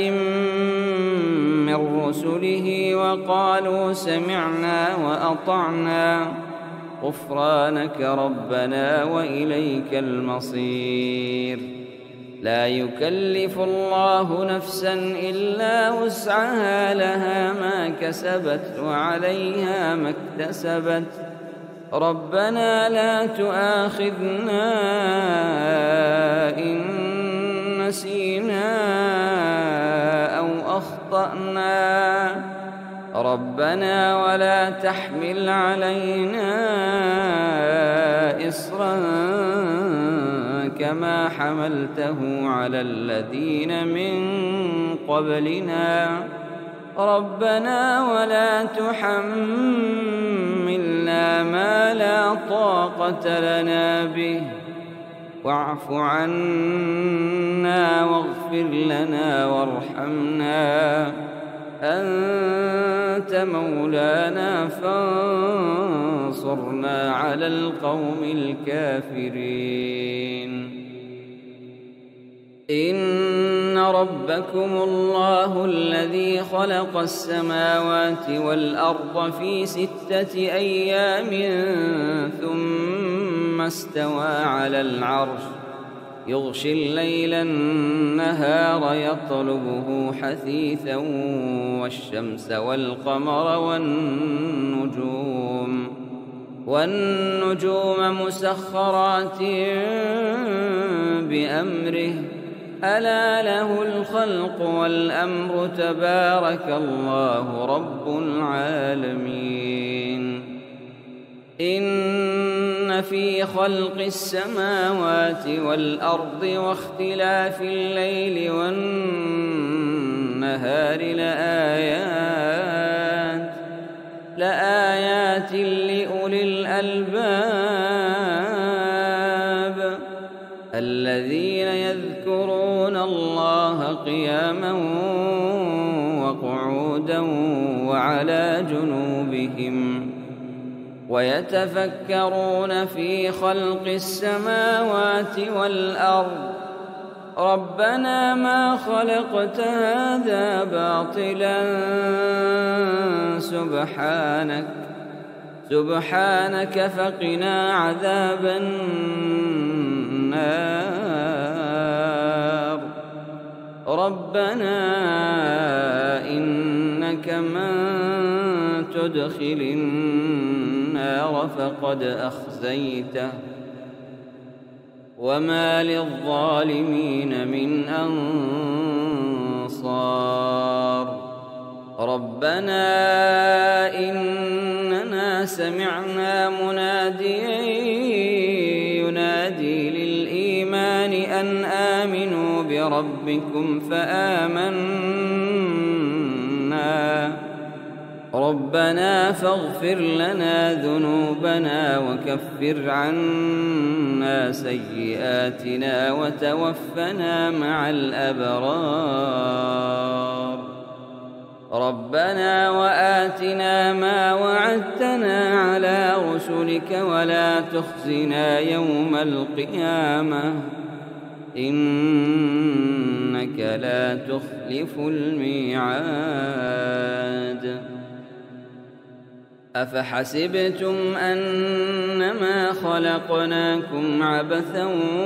من رسله وقالوا سمعنا وأطعنا غفرانك ربنا وإليك المصير. لا يكلف الله نفسا إلا وسعها لها ما كسبت وعليها ما اكتسبت. ربنا لا تؤاخذنا إن نسينا أو أخطأنا أخطأنا ربنا ولا تحمل علينا إصرا كما حملته على الذين من قبلنا ربنا ولا تحملنا ما لا طاقة لنا به واعف عنا واغفر لنا وارحمنا أنت مولانا فانصرنا على القوم الكافرين إن ربكم الله الذي خلق السماوات والأرض في 6 أيام ثم استوى على العرش يغشي الليل النهار يطلبه حثيثا والشمس والقمر والنجوم مسخرات بأمره ألا له الخلق والأمر تبارك الله رب العالمين إن في خلق السماوات والأرض واختلاف الليل والنهار لآيات لأولي الألباب الذين يذكرون الله قياما وقعودا وعلى جنوبهم ويتفكرون في خلق السماوات والأرض ربنا ما خلقت هذا باطلا سبحانك فقنا عذاب النار ربنا إنك من تدخل النار فقد أخزيته وما للظالمين من أنصار ربنا إننا سمعنا مناديا ينادي للإيمان أن آمنوا بربكم فآمنا ربنا فاغفر لنا ذنوبنا وكفر عنا سيئاتنا وتوفنا مع الأبرار ربنا وآتنا ما وعدتنا على رسلك ولا تخزنا يوم القيامة إنك لا تخلف الميعاد أفحسبتم أنما خلقناكم عبثا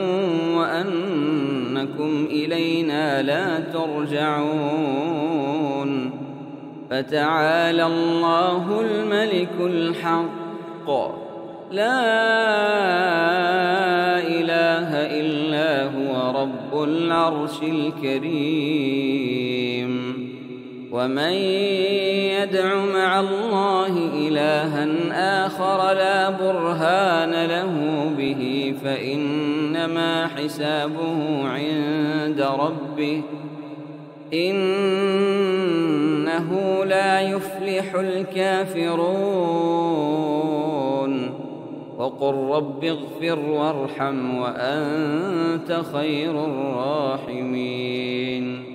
وأنكم إلينا لا ترجعون فتعالى الله الملك الحق لا إله إلا هو رب العرش الكريم ومن يدع مع الله إلها آخر لا برهان له به فإنما حسابه عند ربه إنه لا يفلح الكافرون وقل رب اغفر وارحم وأنت خير الراحمين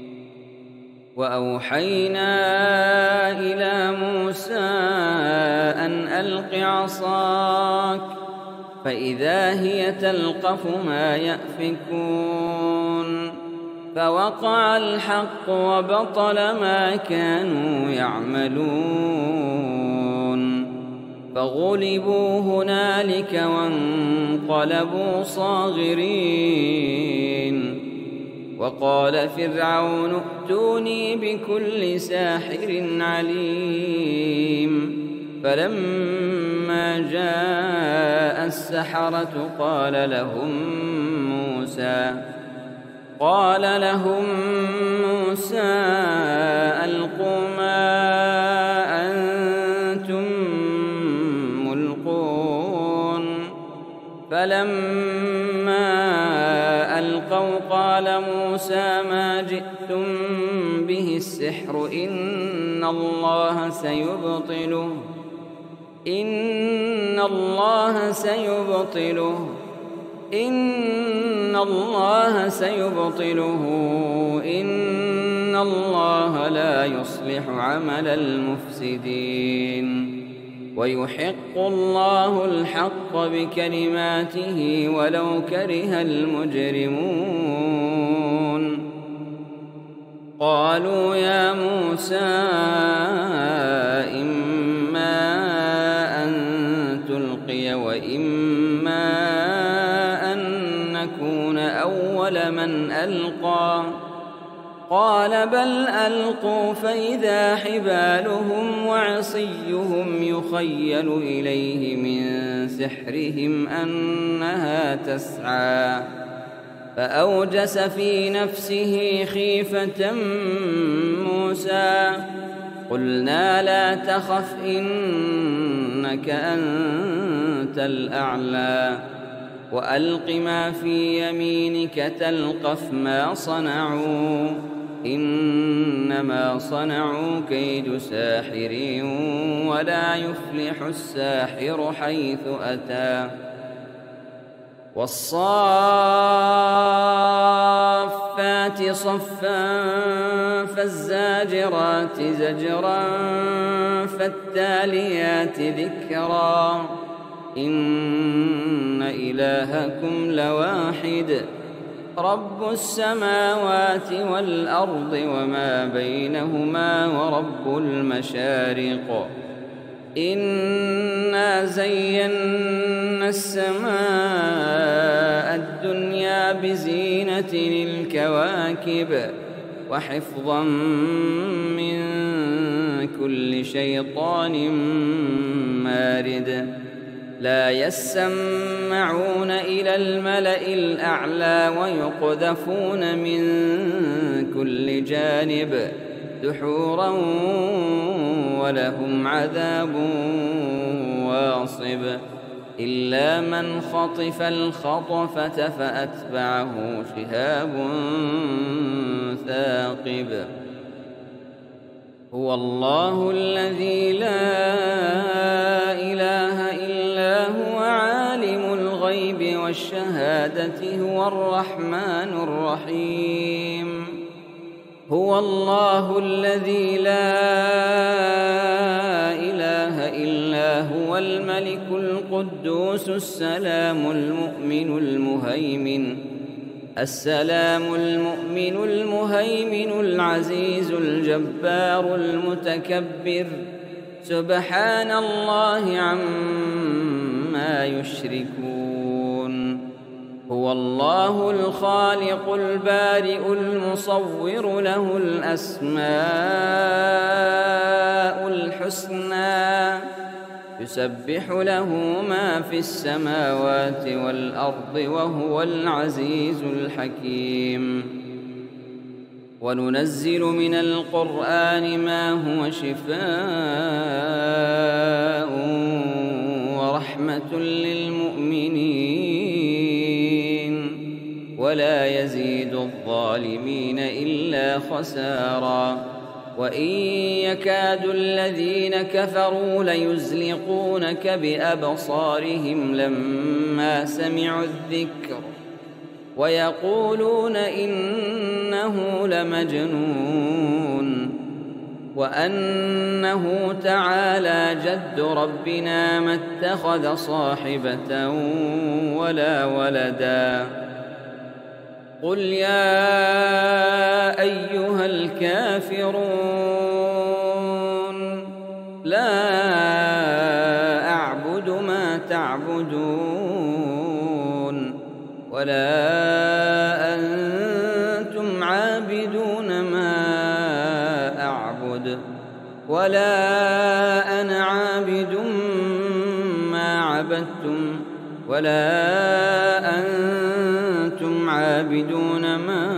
وأوحينا إلى موسى أن ألق عصاك فإذا هي تلقف ما يأفكون فوقع الحق وبطل ما كانوا يعملون فغلبوا هنالك وانقلبوا صاغرين وقال فرعون ائتوني بكل ساحر عليم فلما جاء السحرة قال لهم موسى به السحر إن الله سيبطله إن الله لا يصلح عمل المفسدين ويحق الله الحق بكلماته ولو كره المجرمون قالوا يا موسى إما أن تلقي وإما أن نكون أول من ألقى قال بل ألقوا فإذا حبالهم وعصيهم يخيل إليه من سحرهم أنها تسعى فأوجس في نفسه خيفة موسى قلنا لا تخف إنك أنت الأعلى وألق ما في يمينك تلقف ما صنعوا إنما صنعوا كيد ساحر ولا يفلح الساحر حيث أتى والصافات صفا فالزاجرات زجرا فالتاليات ذكرا إن إلهكم لواحد رب السماوات والأرض وما بينهما ورب المشارق إنا زينا السماء الدنيا بزينة الكواكب وحفظا من كل شيطان مارد لا يسمعون إلى الملأ الأعلى ويقذفون من كل جانب دحورا ولهم عذاب واصب إلا من خطف الخطفة فأتبعه شهاب ثاقب هو الله الذي لا إله إلا هو عالم الغيب والشهادة هو الرحمن الرحيم هو الله الذي لا إله إلا هو الملك القدوس السلام المؤمن المهيمن العزيز الجبار المتكبر سبحان الله عما يشركون هو الله الخالق البارئ المصور له الأسماء الحسنى يسبح له ما في السماوات والأرض وهو العزيز الحكيم وننزل من القرآن ما هو شفاء ورحمة للمؤمنين ولا يزيد الظالمين إلا خسارا وإن يكاد الذين كفروا ليزلقونك بأبصارهم لما سمعوا الذكر ويقولون إنه لمجنون وأنه تعالى جد ربنا ما اتخذ صاحبة ولا ولدا قل يا أيها الكافرون لا أعبد ما تعبدون ولا أنتم عابدون ما أعبد ولا أنا عابد ما عبدتم ولا أنتم عابدون ما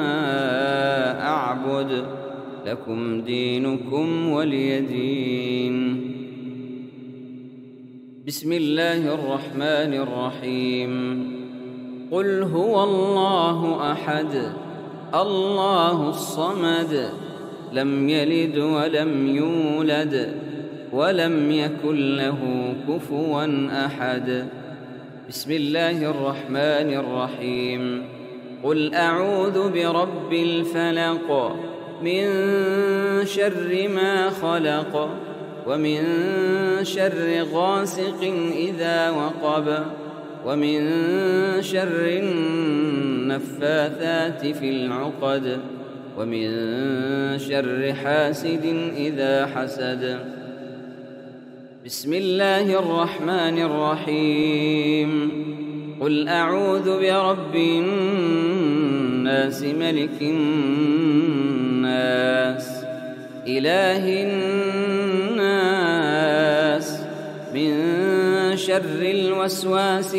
أعبد لكم دينكم ولي دين بسم الله الرحمن الرحيم قل هو الله أحد الله الصمد لم يلد ولم يولد ولم يكن له كفوا أحد. بسم الله الرحمن الرحيم. قل أعوذ برب الفلق من شر ما خلق ومن شر غاسق إذا وقب ومن شر النفاثات في العقد ومن شر حاسد إذا حسد. بسم الله الرحمن الرحيم. قل أعوذ برب الناس ملك الناس إله الناس من شر الوسواس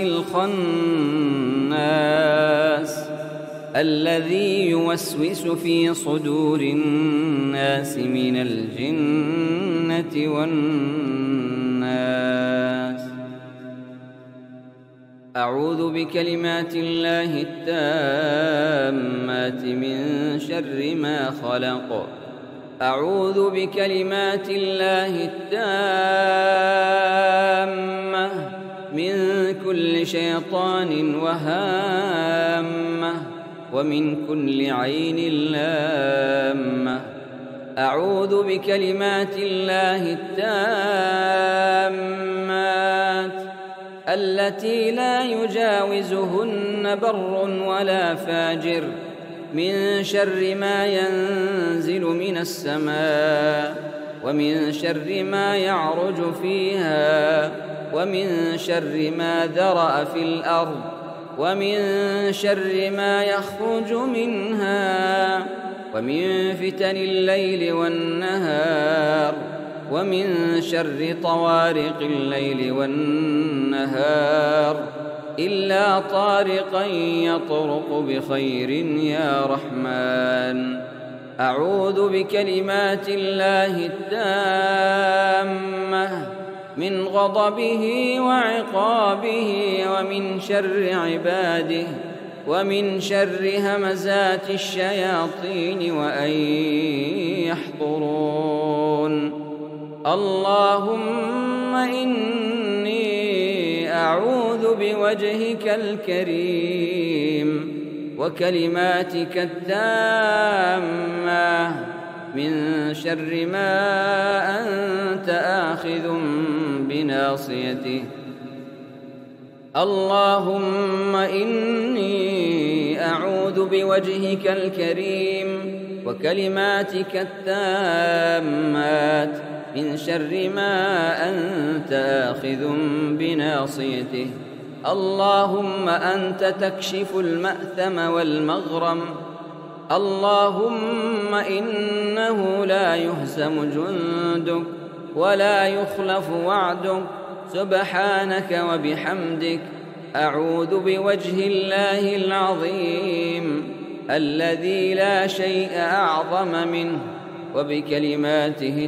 الخناس الذي يوسوس في صدور الناس من الجنة والناس. أعوذ بكلمات الله التامات من شر ما خلق. أعوذ بكلمات الله التامة من كل شيطان وهامة ومن كل عين لامة. أعوذ بكلمات الله التامات التي لا يجاوزهن بر ولا فاجر من شر ما ينزل من السماء ومن شر ما يعرج فيها ومن شر ما ذرأ في الأرض ومن شر ما يخرج منها ومن فتن الليل والنهار ومن شر طوارق الليل والنهار إلا طارقا يطرق بخير يا رحمن. أعوذ بكلمات الله التامة من غضبه وعقابه ومن شر عباده ومن شر همزات الشياطين وأن يحضرون. اللهم إني أعوذ بوجهك الكريم وكلماتك التامة من شر ما أنت آخذ بناصيته. اللهم إني أعوذ بوجهك الكريم وكلماتك التامات من شر ما أنت آخذ بناصيته. اللهم أنت تكشف المأثم والمغرم. اللهم إنه لا يهزم جندك ولا يخلف وعدك سبحانك وبحمدك. أعوذ بوجه الله العظيم الذي لا شيء أعظم منه وبكلماته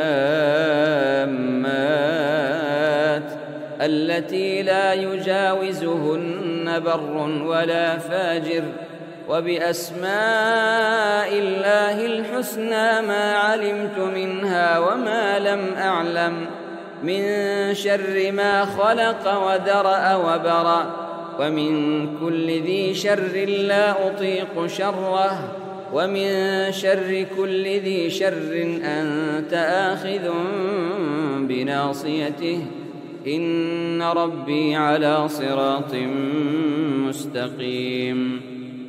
التامات التي لا يجاوزهن بر ولا فاجر وبأسماء الله الحسنى ما علمت منها وما لم أعلم من شر ما خلق وذرأ وبرأ ومن كل ذي شر لا أطيق شره ومن شر كل ذي شر أنت آخذ بناصيته. إن ربي على صراط مستقيم.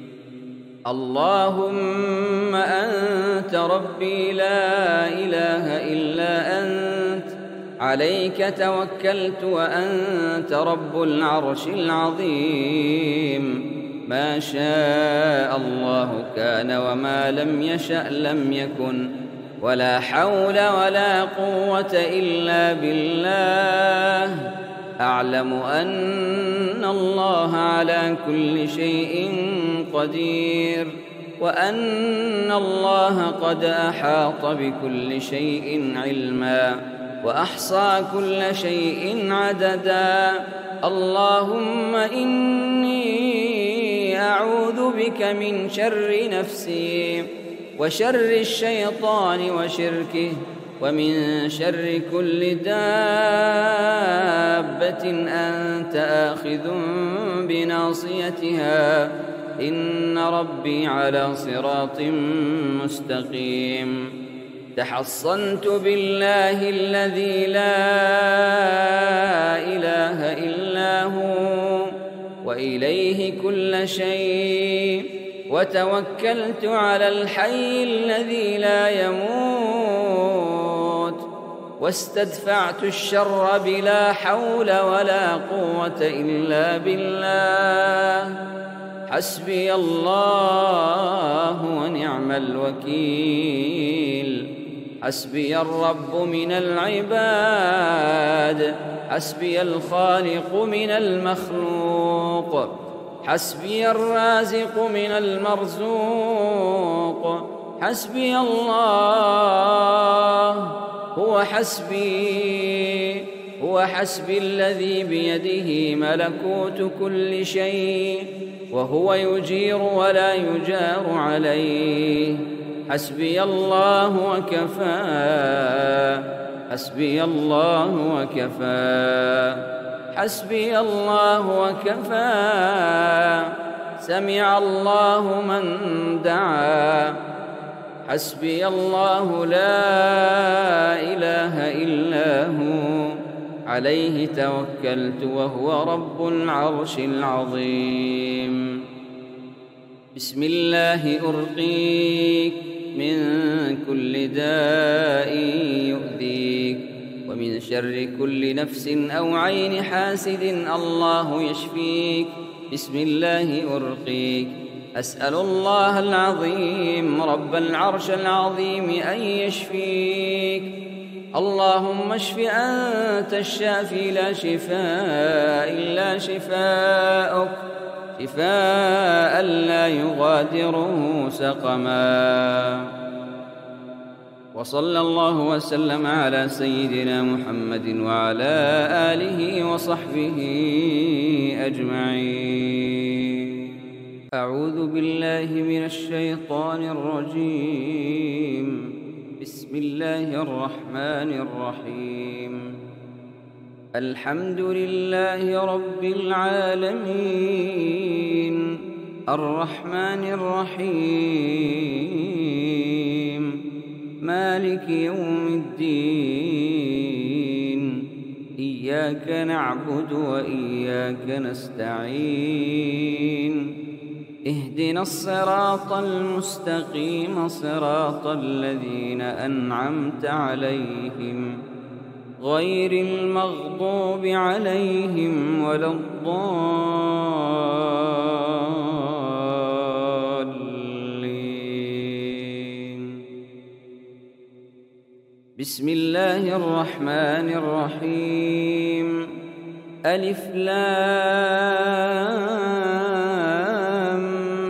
اللهم أنت ربي لا إله إلا أنت عليك توكلت وأنت رب العرش العظيم. ما شاء الله كان وما لم يشأ لم يكن ولا حول ولا قوة إلا بالله. أعلم أن الله على كل شيء قدير وأن الله قد أحاط بكل شيء علما وأحصى كل شيء عددا. اللهم إني أعوذ بك من شر نفسي وشر الشيطان وشركه، ومن شر كل دابة أنت آخذ بناصيتها، إن ربي على صراط مستقيم. تحصنت بالله الذي لا إله إلا هو، وإليه كل شيء، وتوكلت على الحي الذي لا يموت، واستدفعت الشر بلا حول ولا قوة إلا بالله. حسبي الله ونعم الوكيل. حسبي الرب من العباد، حسبي الخالق من المخلوق، حسبي الرازق من المرزوق. حسبي الله، هو حسبي، هو حسبي الذي بيده ملكوت كل شيء، وهو يجير ولا يجار عليه. حسبي الله وكفى، حسبي الله وكفى، حسبي الله وكفى. سمع الله من دعا. حسبي الله لا إله إلا هو، عليه توكلت وهو رب العرش العظيم. بسم الله أرقيك من كل داء يؤذيك، ومن شر كل نفس أو عين حاسد الله يشفيك. بسم الله أرقيك. أسأل الله العظيم رب العرش العظيم أن يشفيك. اللهم اشف أنت الشافي، لا شفاء إلا شفاءك، شفاء لا يغادره سقما. وصلى الله وسلم على سيدنا محمد وعلى آله وصحبه أجمعين. أعوذ بالله من الشيطان الرجيم. بسم الله الرحمن الرحيم. الحمد لله رب العالمين، الرحمن الرحيم، مالك يوم الدين. إياك نعبد وإياك نستعين. اهدنا الصراط المستقيم، صراط الذين أنعمت عليهم، غير المغضوب عليهم ولا الضالين. بسم الله الرحمن الرحيم. ألف لام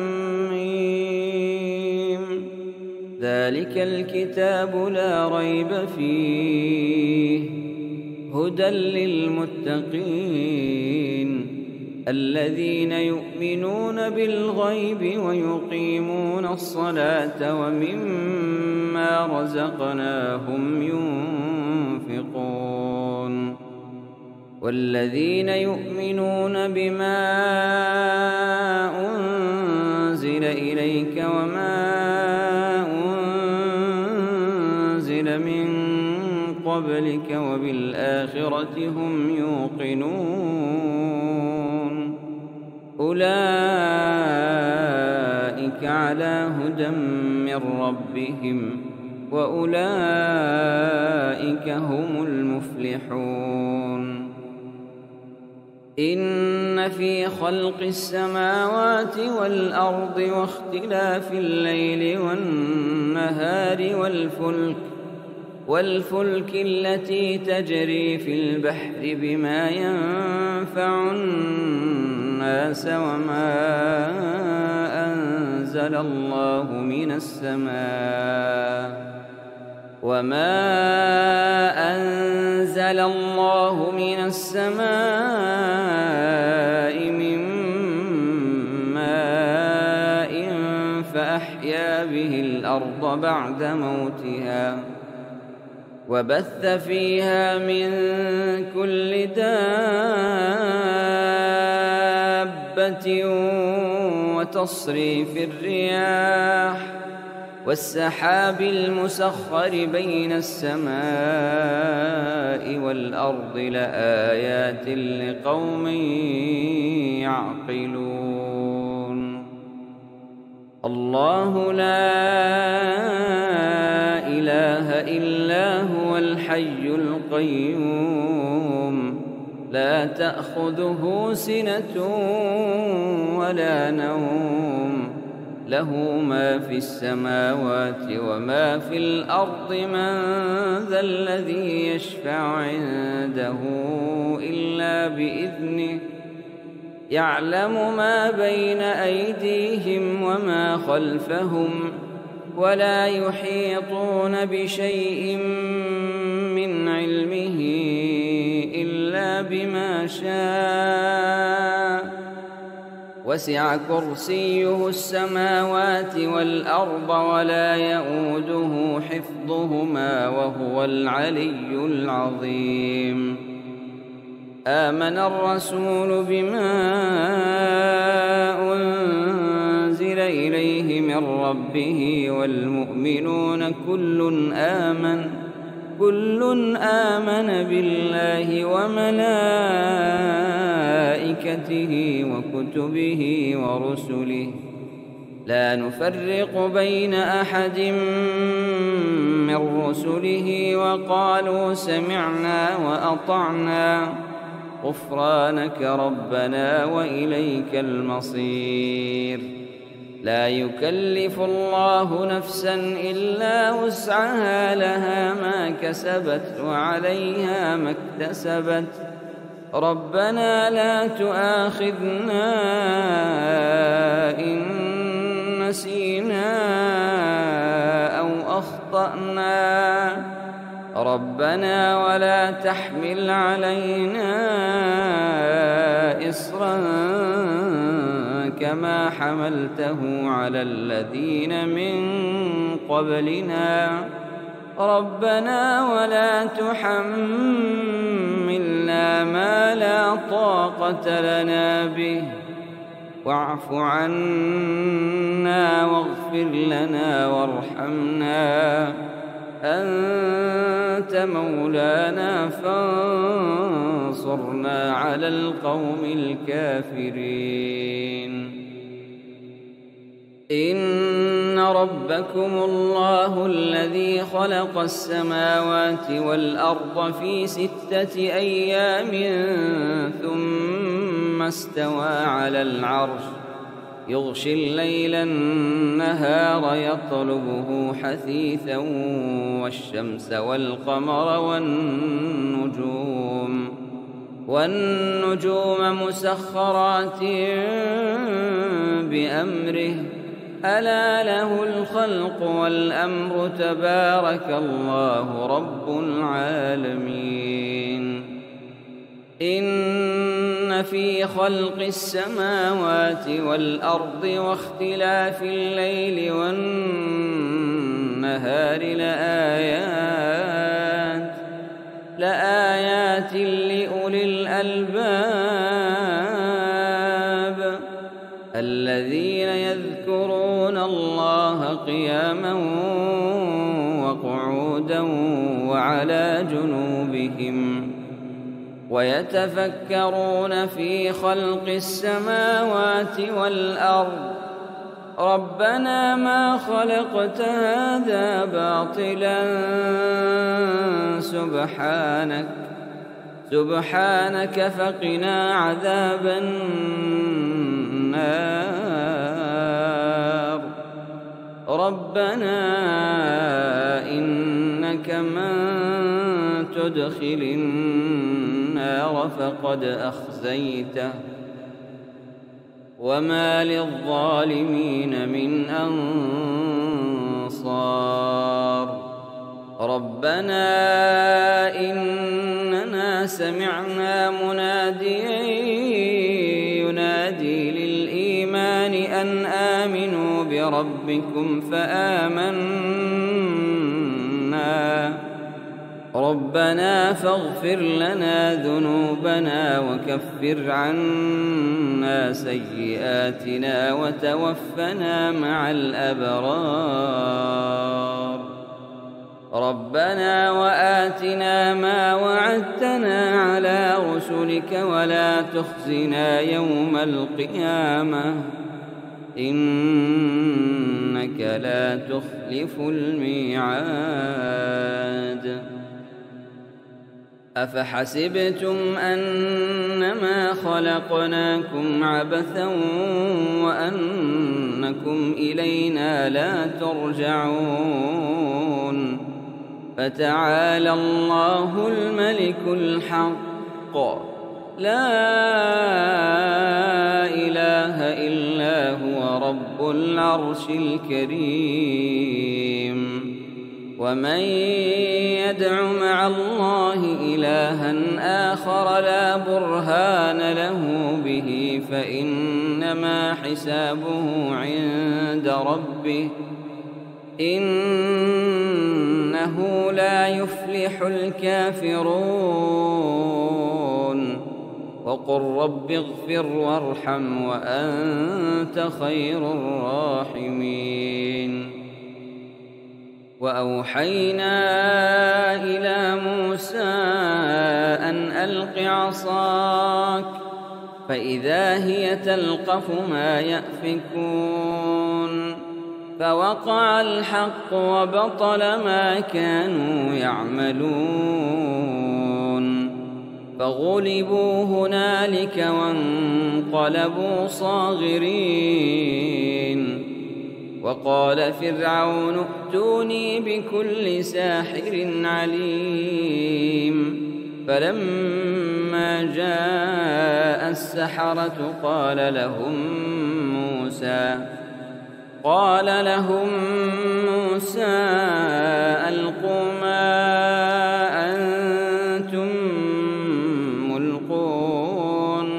ميم. ذلك الكتاب لا ريب فيه، هدى للمتقين الذين يؤمنون بالغيب ويقيمون الصلاة ومما رزقناهم ينفقون. والذين يؤمنون بما أنزل إليك وما أنزل من قبلك وبالآخرة هم يوقنون. أولئك على هدى من ربهم، وأولئك هم المفلحون. إن في خلق السماوات والأرض واختلاف الليل والنهار والفلك التي تجري في البحر بما ينفع الناس وما أنزل الله من السماء من ماء فأحيا به الأرض الأرض بعد موتها وبث فيها من كل دابة وتصريف الرياح والسحاب المسخر بين السماء والأرض لآيات لقوم يعقلون. الله لا إله إلا هو الحي القيوم لا تأخذه سنة ولا نوم له ما في السماوات وما في الأرض من ذا الذي يشفع عنده إلا بإذنه يعلم ما بين أيديهم وما خلفهم ولا يحيطون بشيء من علمه إلا بما شاء وسع كرسيه السماوات والأرض ولا يئوده حفظهما وهو العلي العظيم. آمن الرسول بما أنزل إليه من ربه والمؤمنون كل آمن بالله وملائكته وكتبه ورسله لا نفرق بين أحد من رسله وقالوا سمعنا وأطعنا غفرانك ربنا وإليك المصير. لا يكلف الله نفسا إلا وسعها لها ما كسبت وعليها ما اكتسبت ربنا لا تؤاخذنا إن نسينا أو أخطأنا ربنا ولا تحمل علينا إصرا كما حملته على الذين من قبلنا ربنا ولا تحملنا ما لا طاقة لنا به واعف عنا واغفر لنا وارحمنا أنت مولانا فانصرنا على القوم الكافرين. إن ربكم الله الذي خلق السماوات والأرض في 6 أيام ثم استوى على العرش يغشي الليل النهار يطلبه حثيثا والشمس والقمر والنجوم مسخرات بأمره ألا له الخلق والأمر تبارك الله رب العالمين. إن في خلق السماوات والأرض واختلاف الليل والنهار لآيات لأولي الألباب الذين يذكرون الله قياما وقعودا وعلى جنوبهم ويتفكرون في خلق السماوات والأرض ربنا ما خلقت هذا باطلا سبحانك فقنا عذاب النار. ربنا إنك من تدخل النار فقد أخزيته وما للظالمين من أنصار. ربنا إننا سمعنا مناديا ينادي للإيمان أن آمنوا ربكم فآمنا ربنا فاغفر لنا ذنوبنا وكفر عنا سيئاتنا وتوفنا مع الأبرار ربنا وآتنا ما وعدتنا على رسلك ولا تخزنا يوم القيامة إنك لا تخلف الميعاد أفحسبتم أنما خلقناكم عبثا وأنكم إلينا لا ترجعون فتعالى الله الملك الحق لا إله إلا هو رب العرش الكريم ومن يدع مع الله إلها آخر لا برهان له به فإنما حسابه عند ربه إنه لا يفلح الكافرون وقل رب اغفر وارحم وأنت خير الراحمين وأوحينا إلى موسى أن ألق عصاك فإذا هي تلقف ما يأفكون فوقع الحق وبطل ما كانوا يعملون فغلبوا هنالك وانقلبوا صاغرين وقال فرعون ائتوني بكل ساحر عليم فلما جاء السحرة قال لهم موسى ألقوا ما أنتم ملقون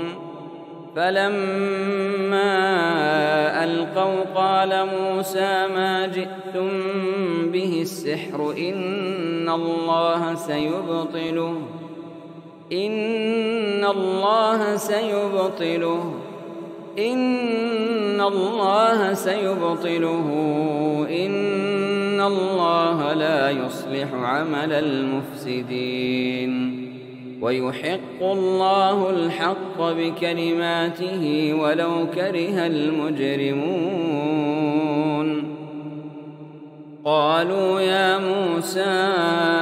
فلما ألقوا قال موسى ما جئتم به السحر إن الله سيبطله إن الله لا يصلح عمل المفسدين ويحق الله الحق بكلماته ولو كره المجرمون قالوا يا موسى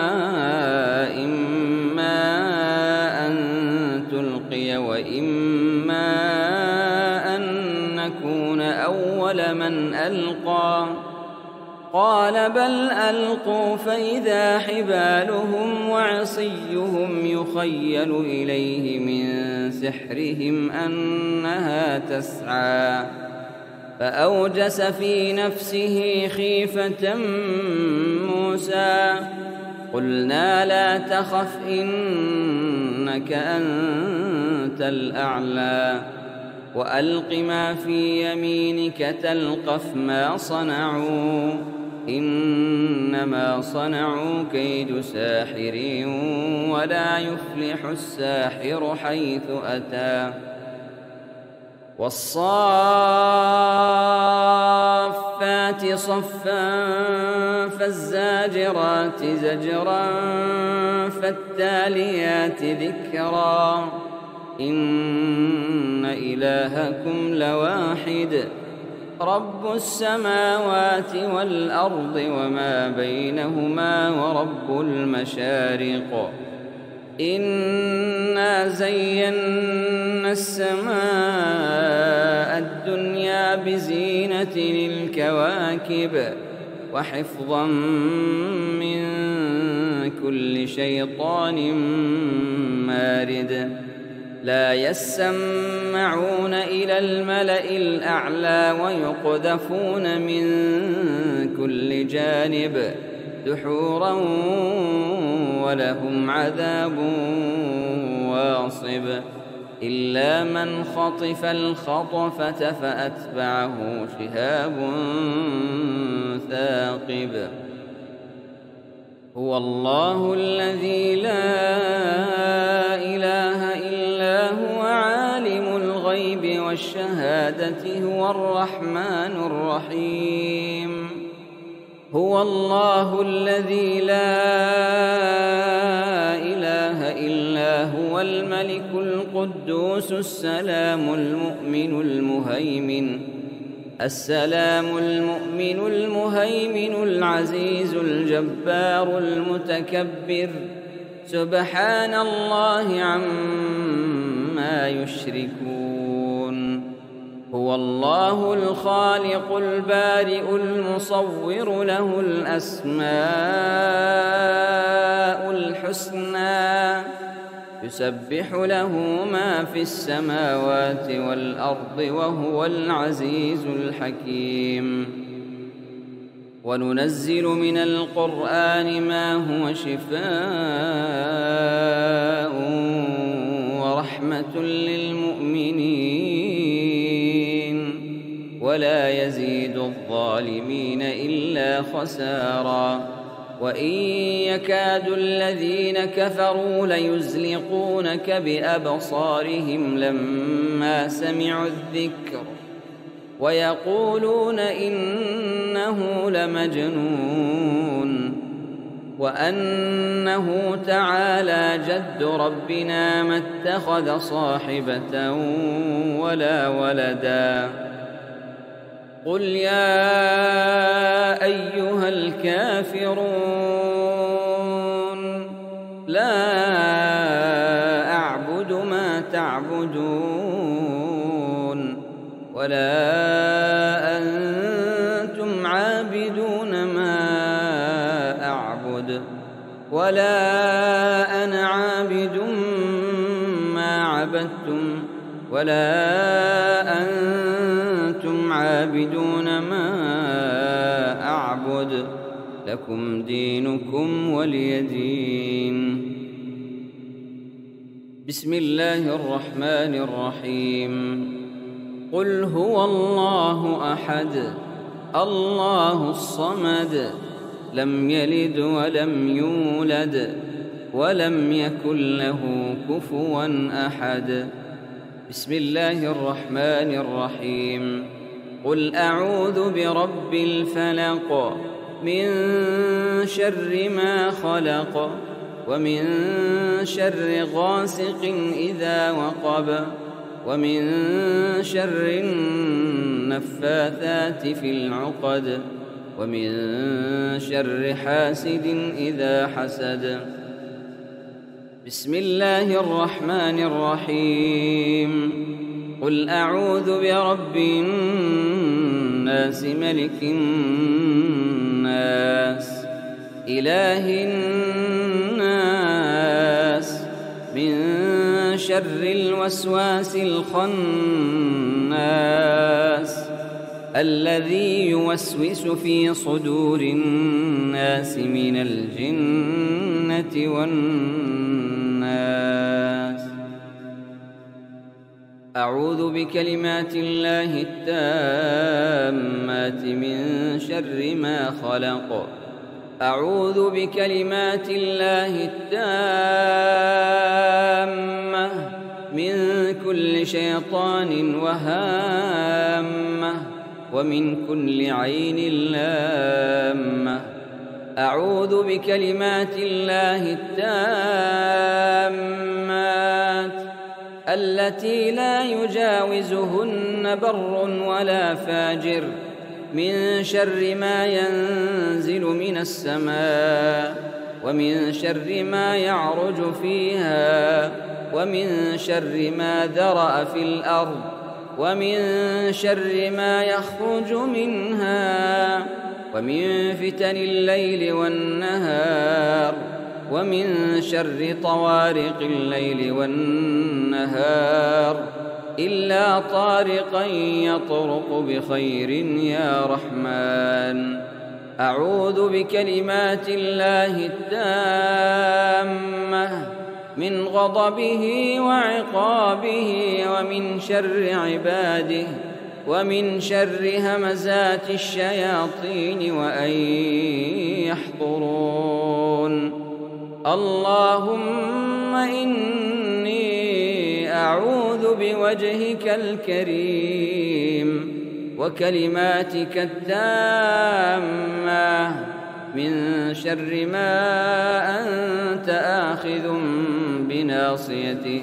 إما أن تلقي وإما أن نكون أول من ألقى قال بل ألقوا فإذا حبالهم وعصيهم يخيل إليه من سحرهم أنها تسعى فأوجس في نفسه خيفة موسى قلنا لا تخف إنك أنت الأعلى وألق ما في يمينك تلقف ما صنعوا إنما صنعوا كيد ساحر ولا يفلح الساحر حيث أتى والصافات صفا فالزاجرات زجرا فالتاليات ذكرا إن إلهكم لواحد رب السماوات والأرض وما بينهما ورب المشارق إنا زينا السماء الدنيا بزينة للكواكب وحفظا من كل شيطان مارد لا يسمعون إلى الملأ الأعلى ويقذفون من كل جانب دحورا ولهم عذاب واصب إلا من خطف الخطفة فأتبعه شهاب ثاقب. هو الله الذي لا إله إلا هو عالم الغيب والشهادة هو الرحمن الرحيم. هو الله الذي لا إله إلا هو الملك القدوس السلام المؤمن المهيمن العزيز الجبار المتكبر. سبحان الله عما يشركون. هو الله الخالق البارئ المصور له الأسماء الحسنى يسبح له ما في السماوات والأرض وهو العزيز الحكيم. وننزل من القرآن ما هو شفاء ورحمة للمؤمنين ولا يزيد الظالمين إلا خسارا. وإن يكاد الذين كفروا ليزلقونك بأبصارهم لما سمعوا الذكر ويقولون إنه لمجنون وأنه تعالى جد ربنا ما اتخذ صاحبة ولا ولدا. قل يا أيها الكافرون لا أعبد ما تعبدون ولا أنتم عابدون ما أعبد ولا أنا عابد ما عبدتم ولا أنتم عابدون ما أعبد لكم دينكم ولي دين. بسم الله الرحمن الرحيم. قل هو الله أحد الله الصمد لم يلد ولم يولد ولم يكن له كفوا أحد. بسم الله الرحمن الرحيم. قل أعوذ برب الفلق من شر ما خلق ومن شر غاسق إذا وقب ومن شر النفاثات في العقد ومن شر حاسد إذا حسد. بسم الله الرحمن الرحيم. قل أعوذ برب الناس ملك الناس إله الناس من شر الوسواس الخناس الذي يوسوس في صدور الناس من الجنة والناس. أعوذ بكلمات الله التامات من شر ما خلق. أعوذ بكلمات الله التامة من كل شيطان وهامة ومن كل عين لامة. أعوذ بكلمات الله التامات التي لا يجاوزهن بر ولا فاجر من شر ما ينزل من السماء ومن شر ما يعرج فيها ومن شر ما ذرأ في الأرض ومن شر ما يخرج منها ومن فتن الليل والنهار ومن شر طوارق الليل والنهار إلا طارقا يطرق بخير يا رحمن. أعوذ بكلمات الله التامة من غضبه وعقابه، ومن شر عباده، ومن شر همزات الشياطين وأن يحضرون. اللهم إني أعوذ بوجهك الكريم وكلماتك التامة من شر ما أنت آخذ بناصيته.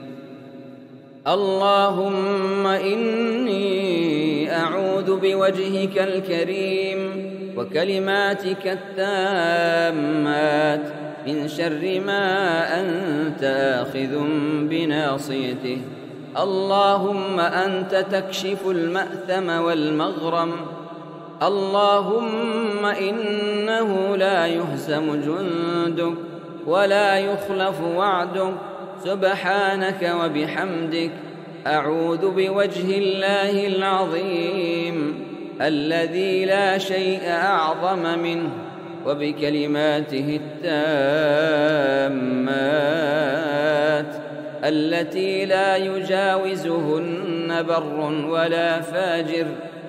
اللهم إني أعوذ بوجهك الكريم وكلماتك التامات من شر ما أنت آخذ بناصيته. اللهم أنت تكشف المأثم والمغرم. اللهم إنه لا يهزم جندك ولا يخلف وعدك، سبحانك وبحمدك. أعوذ بوجه الله العظيم الذي لا شيء أعظم منه، وبكلماته التامات التي لا يجاوزهن بر ولا فاجر،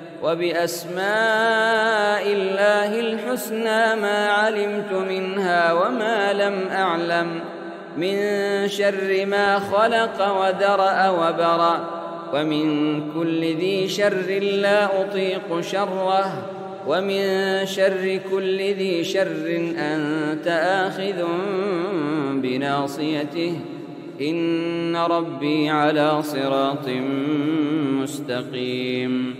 وبأسماء الله الحسنى ما علمت منها وما لم أعلم، من شر ما خلق وذرأ وبرأ، ومن كل ذي شر لا أطيق شره، ومن شر كل ذي شر أنت آخذ بناصيته. إن ربي على صراط مستقيم.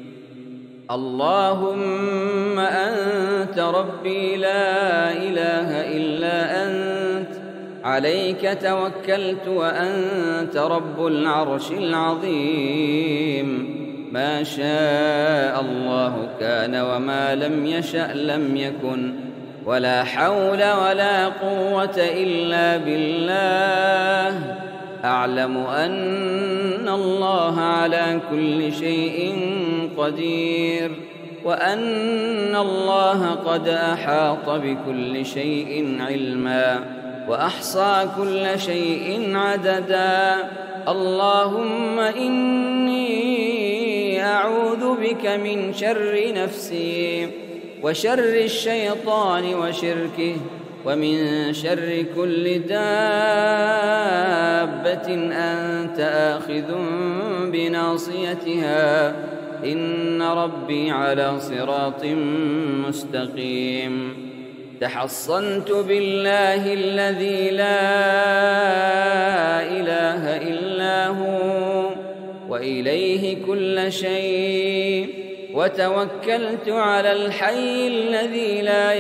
اللهم أنت ربي لا إله إلا أنت، عليك توكلت وأنت رب العرش العظيم. ما شاء الله كان وما لم يشأ لم يكن، ولا حول ولا قوة إلا بالله. أعلم أن الله على كل شيء قدير، وأن الله قد أحاط بكل شيء علما، وأحصى كل شيء عددا. اللهم إني أعوذ بك من شر نفسي وشر الشيطان وشركه، ومن شر كل دابة أنت آخذ بناصيتها. إن ربي على صراط مستقيم. تحصنت بالله الذي لا إله إلا هو، وإليه كل شيء، وتوكلت على الحي الذي لا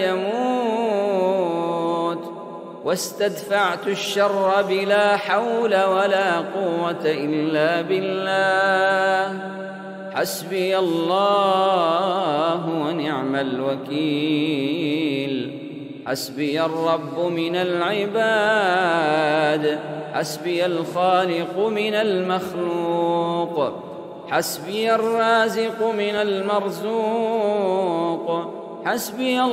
يموت، واستدفعت الشر بلا حول ولا قوة إلا بالله. حسبي الله ونعم الوكيل. حسبي الرب من العباد، حسبي الخالق من المخلوق، حسبي الرازق من المرزوق. حسبي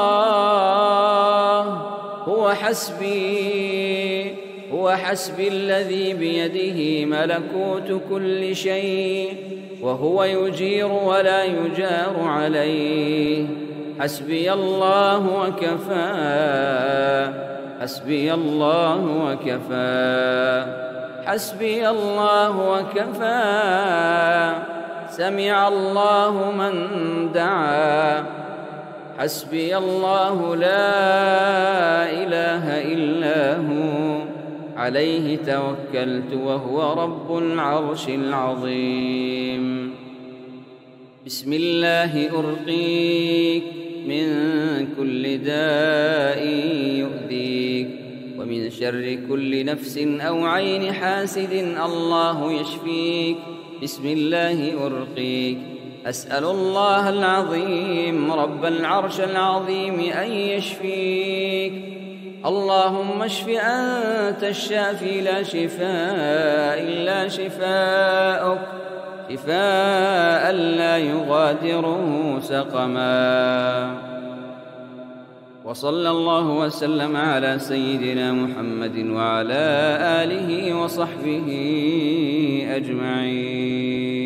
الله هو حسبي، هو حسبي الذي بيده ملكوت كل شيء، وهو يجير ولا يجار عليه. حسبي الله وكفى، حسبي الله وكفى، حسبي الله وكفى. سمع الله من دعا. حسبي الله لا إله إلا هو، عليه توكلت وهو رب العرش العظيم. بسم الله أرقيك من كل داء يؤذيك، ومن شر كل نفس أو عين حاسد الله يشفيك. بسم الله أرقيك. أسأل الله العظيم رب العرش العظيم أن يشفيك. اللهم اشف أنت الشافي، لا شفاء إلا شفاءك، شفاء لا يغادره سقما. وصلى الله وسلم على سيدنا محمد وعلى آله وصحبه أجمعين.